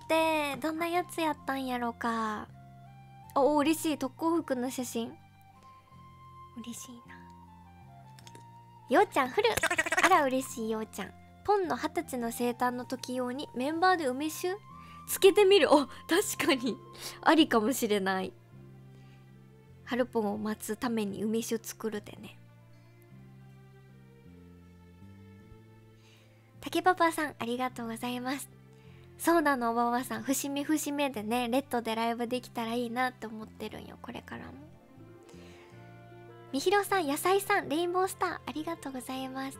どんなやつやったんやろか。おお、嬉しい。特攻服の写真嬉しいな。ようちゃんフルあら嬉しい。ようちゃんポンの二十歳の生誕の時用にメンバーで梅酒つけてみる。お、確かにありかもしれない。ハルポンを待つために梅酒作るでね。竹パパさんありがとうございます。そうなの、おばばさん節目節目でねレッドでライブできたらいいなって思ってるんよ、これからも。みひろさん、野菜さん、レインボースターありがとうございます。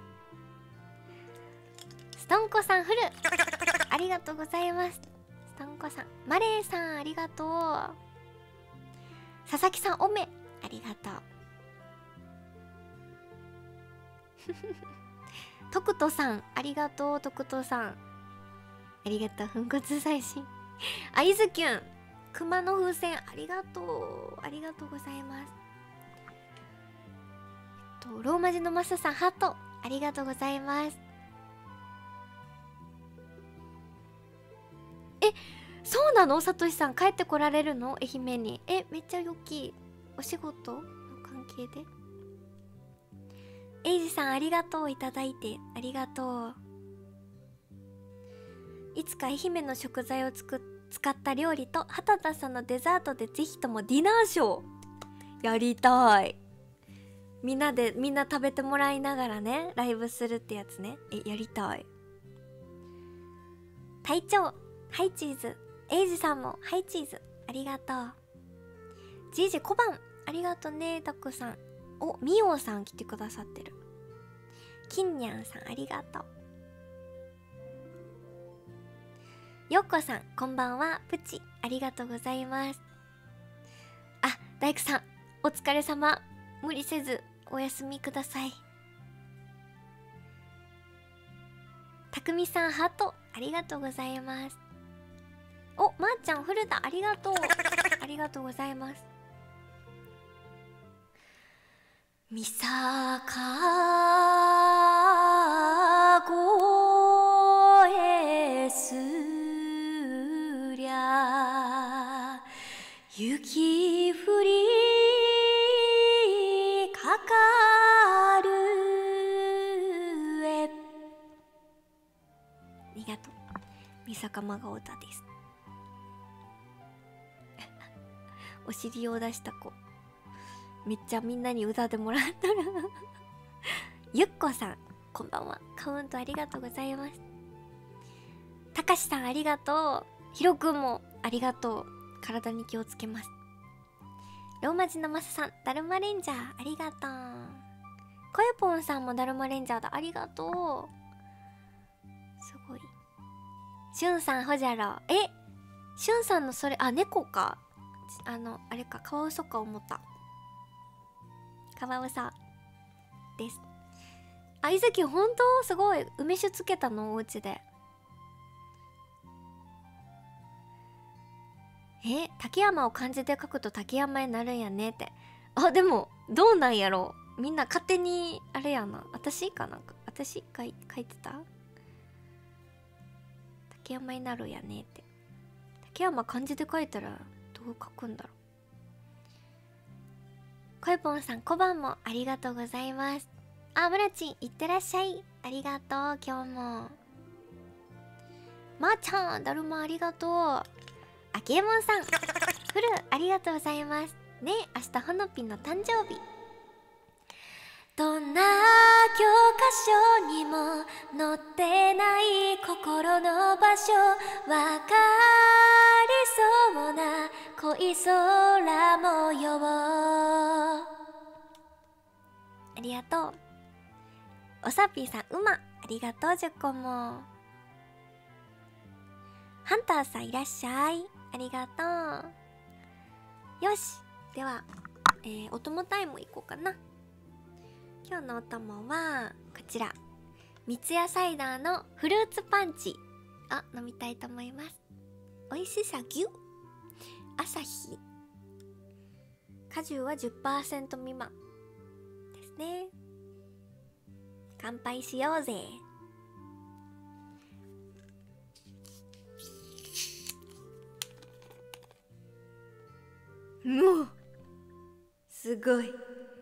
ストンコさんフルありがとうございます。ストンコさん、マレーさんありがとう。佐々木さんおめありがとうトクトさんありがとう。トクトさんありがとう。粉骨最新あ、いずきゅん熊の風船ありがとう。ありがとうございます。えっとローマ字のマスさんハートありがとうございます。え、そうなの？さとしさん帰ってこられるの？愛媛に。え、めっちゃよきお仕事の関係で。エイジさんありがとう、いただいてありがとう。いつか愛媛の食材をつく使った料理と畑田さんのデザートでぜひともディナーショーやりたい。みんなでみんな食べてもらいながらねライブするってやつね。え、やりたい。隊長ハイチーズ、エイジさんもハイチーズありがとう。ジージ小判ありがとね。たくさん、お、みおさん来てくださってる。きんにゃんさんありがとう。よっこさんこんばんは。プチありがとうございます。あ、大工さんお疲れ様。無理せずお休みください。たくみさんハートありがとうございます。お、まー、ちゃんフルだありがとう。ありがとうございます。 みさかごへすりゃ雪降りかかるえ。ありがとう。みさかまがおたです。お尻を出した子、めっちゃみんなに歌ってもらったらゆっこさんこんばんは。カウントありがとうございます。たかしさんありがとう。ひろくんもありがとう。体に気をつけます。ローマ字のマサさん、ダルマレンジャーありがとう。こよぽんさんもダルマレンジャーだ、ありがとう。すごい。しゅんさんほじゃろ。え、しゅんさんのそれ、あ、猫か。あのあれか、カワウソか思った。カワウソです。あ、いずきほんとすごい。梅酒つけたのお家で。え、竹山を漢字で書くと竹山になるんやねって。あ、でもどうなんやろう。みんな勝手にあれやな。私かなんか私書い書いてた。竹山になるんやねって。竹山漢字で書いたらどう書くんだろう。こいぽんさん、小判もありがとうございます。あ、むらちんいってらっしゃい。ありがとう。今日もまーちゃん、だるまありがとう。あきえもんさん、フルありがとうございますね。明日ほのぴんの誕生日。どんな教科書にも載ってない心の場所、わかりそうな恋空模様。ありがとう。おさっぴーさん、うまありがとう。じゅっこも。ハンターさんいらっしゃい。ありがとう。よし、では、えー、お供タイムいこうかな。今日のお供はこちら、三ツ矢サイダーのフルーツパンチあ飲みたいと思います。美味しさぎゅっ、朝日果汁は じゅっパーセント 未満ですね。乾杯しようぜ。もうすごい。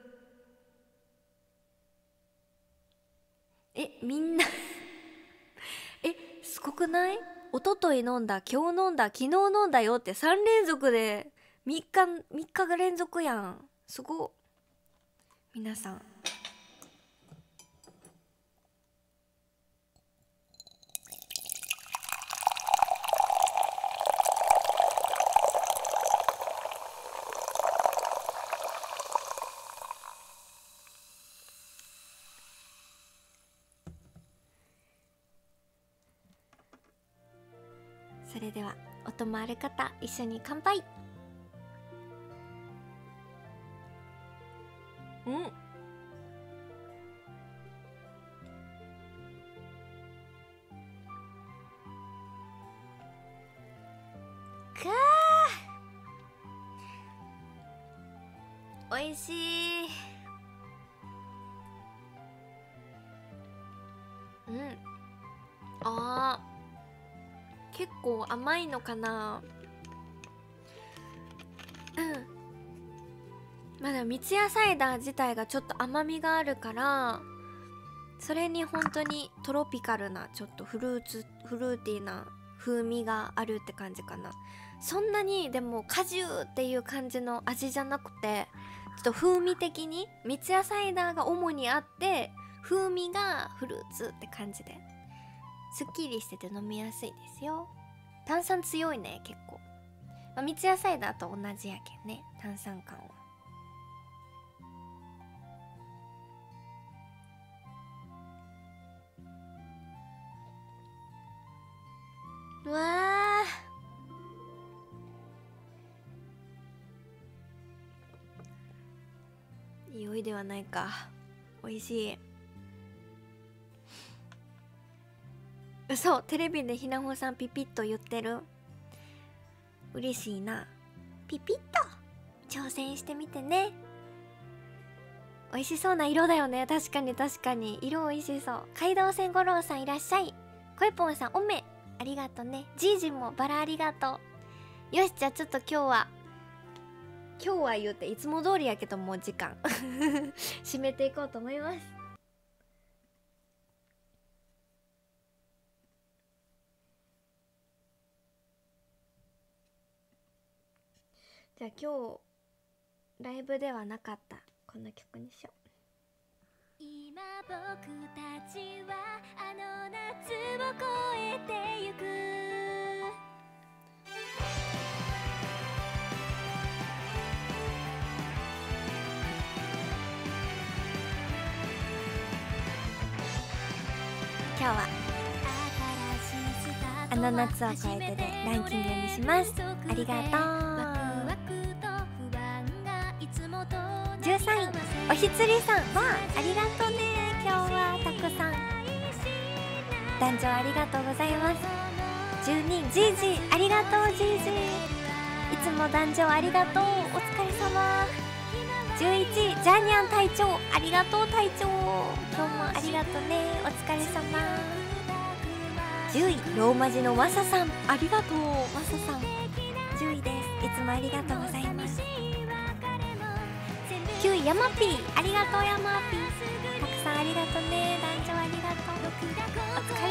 え、みんなえ、すごくない？一昨日飲んだ、今日飲んだ、昨日飲んだよってさん連続でみっか、みっかが連続やん。すごっ。皆さんそれではお供ある方一緒に乾杯。うん、かーおいしい。うん、あー結構甘いのかな。うんまだ三ツ矢サイダー自体がちょっと甘みがあるから、それに本当にトロピカルなちょっとフルーツフルーティーな風味があるって感じかな。そんなにでも果汁っていう感じの味じゃなくて、ちょっと風味的に三ツ矢サイダーが主にあって風味がフルーツって感じで、すっきりしてて飲みやすいですよ。炭酸強いね結構、まあ、三ツ矢サイダーと同じやけんね、炭酸感は。うわー良いではないか。美味しい。嘘、テレビでひなほさんピピッと言ってる。嬉しいな。ピピッと挑戦してみてね。 美味しそうな色だよね。確かに確かに色美味しそう。街道線五郎さんいらっしゃい。こいぽんさんおめありがとね。じいじもバラありがとう。よし、じゃあちょっと今日は今日は言うていつも通りやけどもう時間締めていこうと思います。じゃあ今日ライブではなかったこの曲にしよう。今僕たちはあの夏を越えてゆく。今日はあの夏を越えてでランキングにします。ありがとう。じゅうさんいおひつりさん、わあ、ありがとうね。今日はたくさん壇上ありがとうございます。じゅうにいじいじありがとう。じいじいつも壇上ありがとう。お疲れ様。じゅういちいジャニャン隊長ありがとう。隊長今日もありがとうね。お疲れ様。じゅういローマ字のマサさんありがとう。マサさんじゅういです。いつもありがとうございます。きゅういヤマピーありがとう。ヤマピーたくさんありがとうね。団長ありがとう。お疲れ。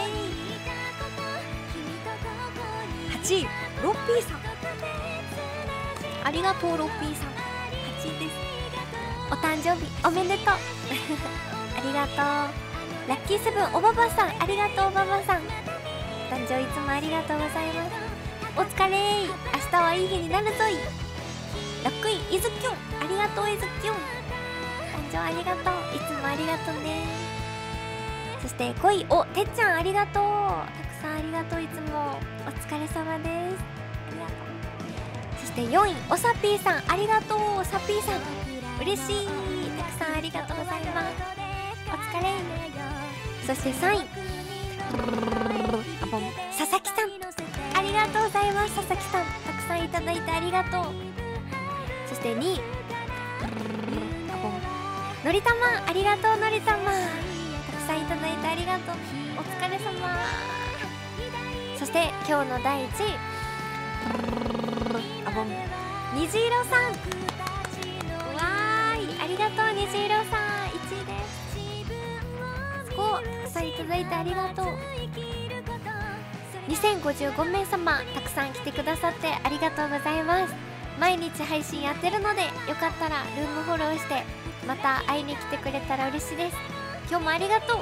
はちいロッピーさんありがとう。ロッピーさんはちいです。お誕生日おめでとうありがとう。ラッキーセブンおばばさんありがとう。おばばさん誕生いつもありがとうございます。お疲れ。明日はいい日になるぞい。ろくいいずきゅんありがとう。いずきゅん誕生ありがとう。いつもありがとうね。そしてごいおてっちゃんありがとう。たくさんありがとう。いつもお疲れ様です。ありがとう。そしてよんいおさぴーさんありがとう。おさぴーさん嬉しい。たくさんありがとうございます。お疲れ。そしてさんい佐々木さんありがとうございます。佐々木さんたくさんいただいてありがとう。そしてにいのりたまありがとう。のりたまたくさんいただいてありがとう。お疲れ様。そして今日のだいいちいあぼんにじいろさんわーいありがとう。にじいろさんいちいです。すごいたくさんいただいてありがとう。にせんごじゅうごめいさまたくさん来てくださってありがとうございます。毎日配信やってるのでよかったらルームフォローしてまた会いに来てくれたら嬉しいです。今日もありがとう。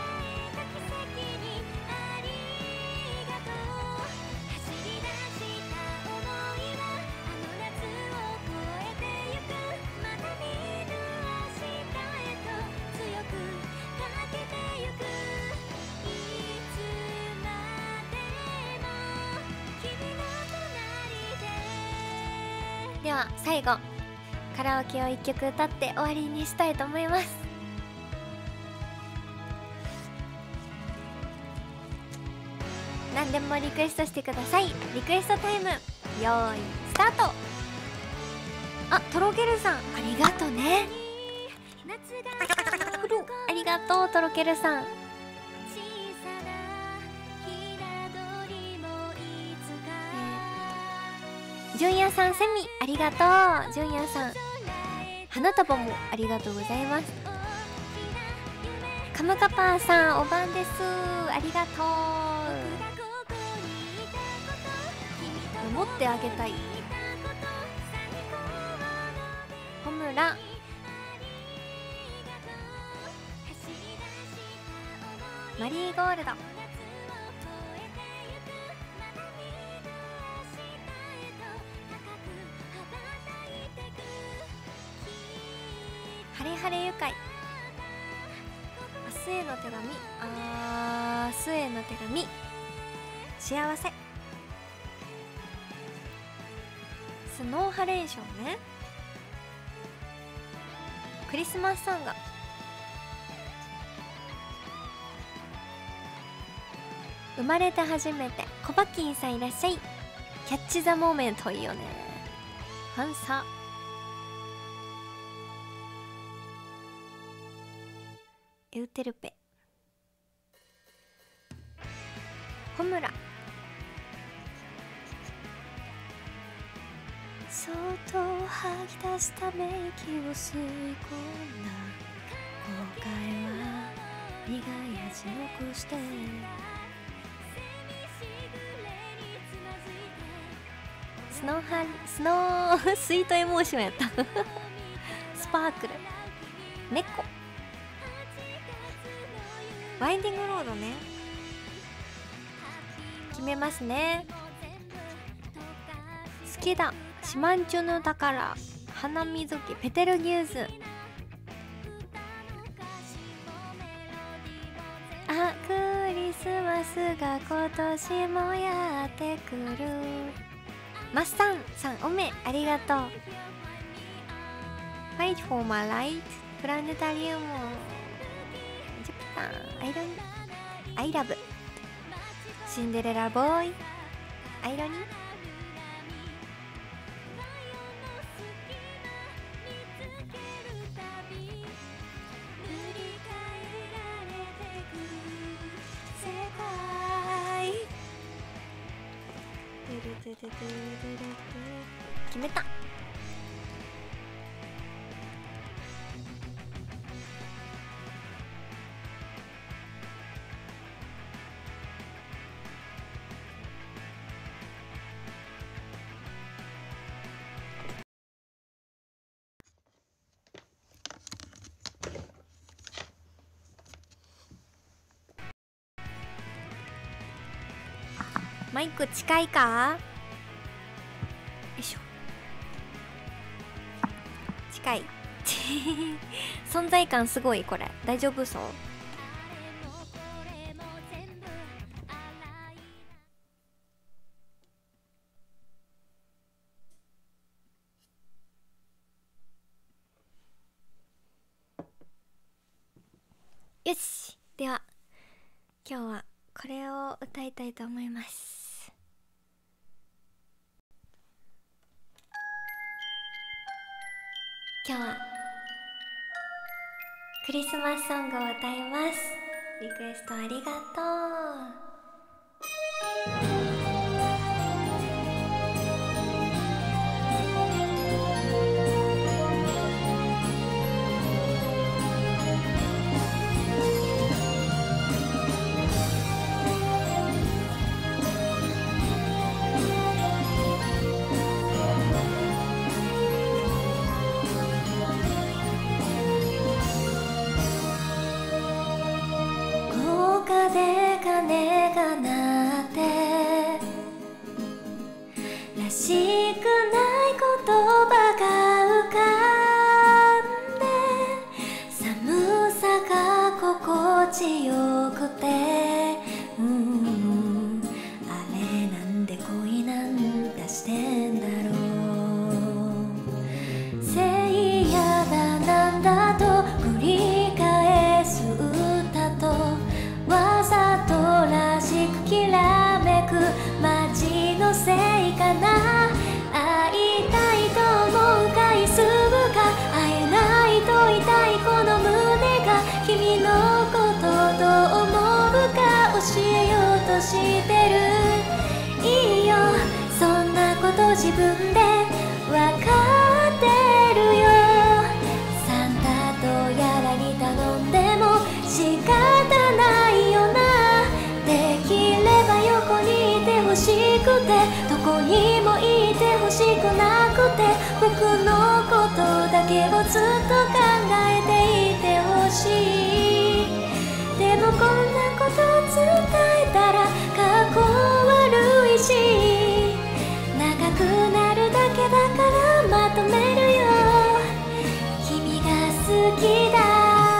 では最後カラオケをいっきょく歌って終わりにしたいと思います。何でもリクエストしてください。リクエストタイムよーいスタート。あ、とろけるさんありがとうね。ありがとうとろけるさん。じゅんやさんセミありがとう。じゅんやさん花束もありがとうございます。カムカパーさんおばんですありがとう。持ってあげたい。ホムラマリーゴールドハレハレ愉快明日への手紙あー明日への手紙幸せスノーハレーションね。クリスマスソング生まれて初めてコバキンさんいらっしゃい。キャッチザモーメントいいよね。ファンサエウテルペ、ホムラ、そっと吐き出すため息を吸い込んだ後悔は苦い味残して、スノーハリスノースイートエモーションやったスパークル、猫、ワインディングロードね、決めますね。好きだ、シマンチュの宝、花水木、ペテルギューズ、あ、クリスマスが今年もやってくる。マスタンさん、おめありがとう。ファイトフォーマライト、プラネタリウム、ジュピター、アイロニアイラブ、シンデレラボーイ、アイロニ決めた。マイク近いか？よいしょ。近い存在感すごい。これ大丈夫そう？よし、では今日はこれを歌いたいと思います。今日はクリスマスソングを歌います。リクエストありがとう。で鐘が鳴ってらしくない言葉が浮かんで、寒さが心地よくて、うん、あれなんで恋なんだしてんだろう。せいやだなんだと繰り返す歌と、わざとらしくきらめく街のせいかな。会いたいと思う回数が会えないと痛いこの胸が、君のことどう思うか教えようとしてる。いいよそんなこと自分でわかってるよ。サンタとやらに頼んでも仕方ないよな。できれば横にいてほしくて、どこにもいてほしくなくて、僕のことだけをずっと考えていてほしい。でもこんなこと伝えたらかっこ悪いし、長くなるだけだからまとめるよ。君が好きだ。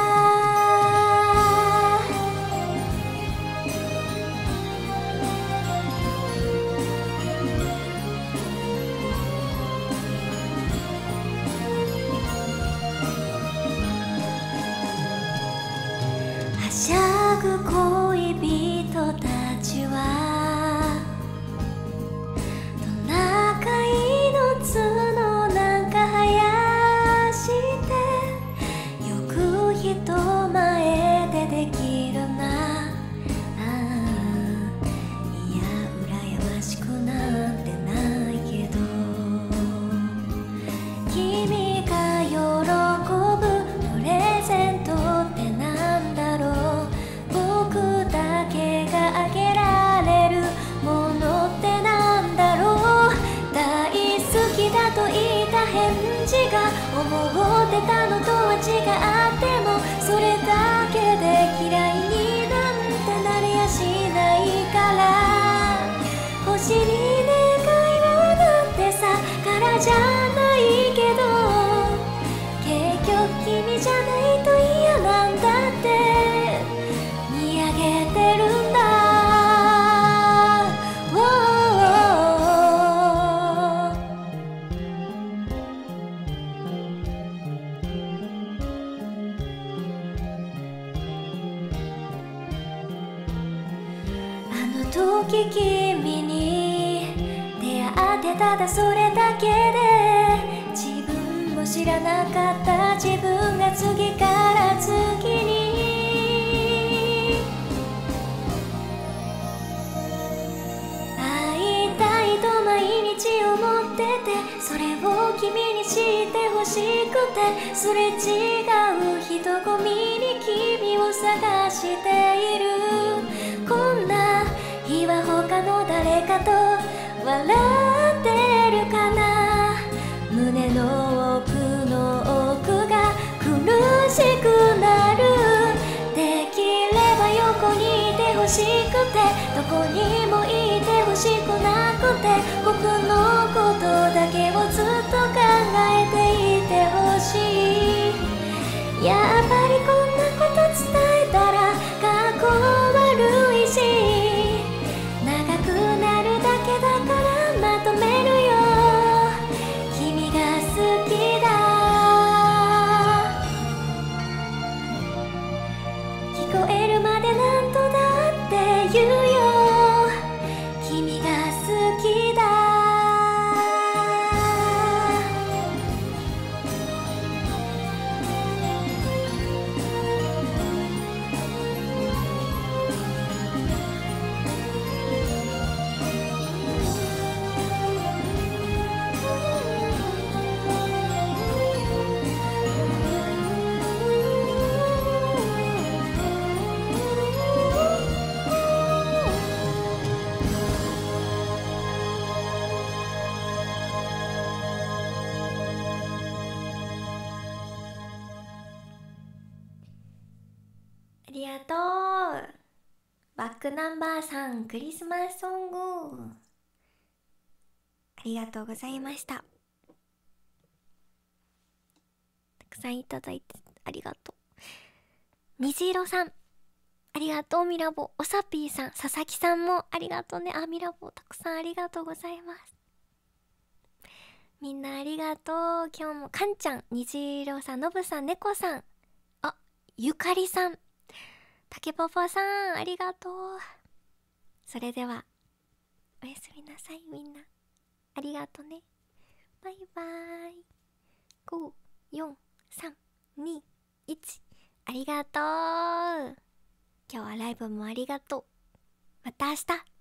はしゃぐ恋人たちはトナカイの角なんか生やして、よく人前時君に出会ってただそれだけで自分も知らなかった自分が次から次に会いたいと毎日思っててそれを君に知ってほしくてすれ違う人混みに君を探しているこんな日は他の誰かと笑ってるかな胸の奥の奥が苦しくなるできれば横にいてほしくてどこにもいてほしくなくて僕のことだけをずっと考えていてほしいやっぱりこんなこと伝えたらかっこ悪いし長くなるだけだからまとめるよ君が好きだ聞こえるまで何度だって言うよ君が好きだありがとうバックナンバーさんクリスマスソングありがとうございましたたくさんいただいてありがとう虹色さんありがとうミラボおさぴーさん佐々木さんもありがとうねあミラボたくさんありがとうございますみんなありがとう今日もかんちゃん虹色さんのぶさん猫さんあゆかりさんたけパパさんありがとうそれではおやすみなさいみんなありがとねバイバーイご、よん、さん、に、いちありがとう今日はライブもありがとうまた明日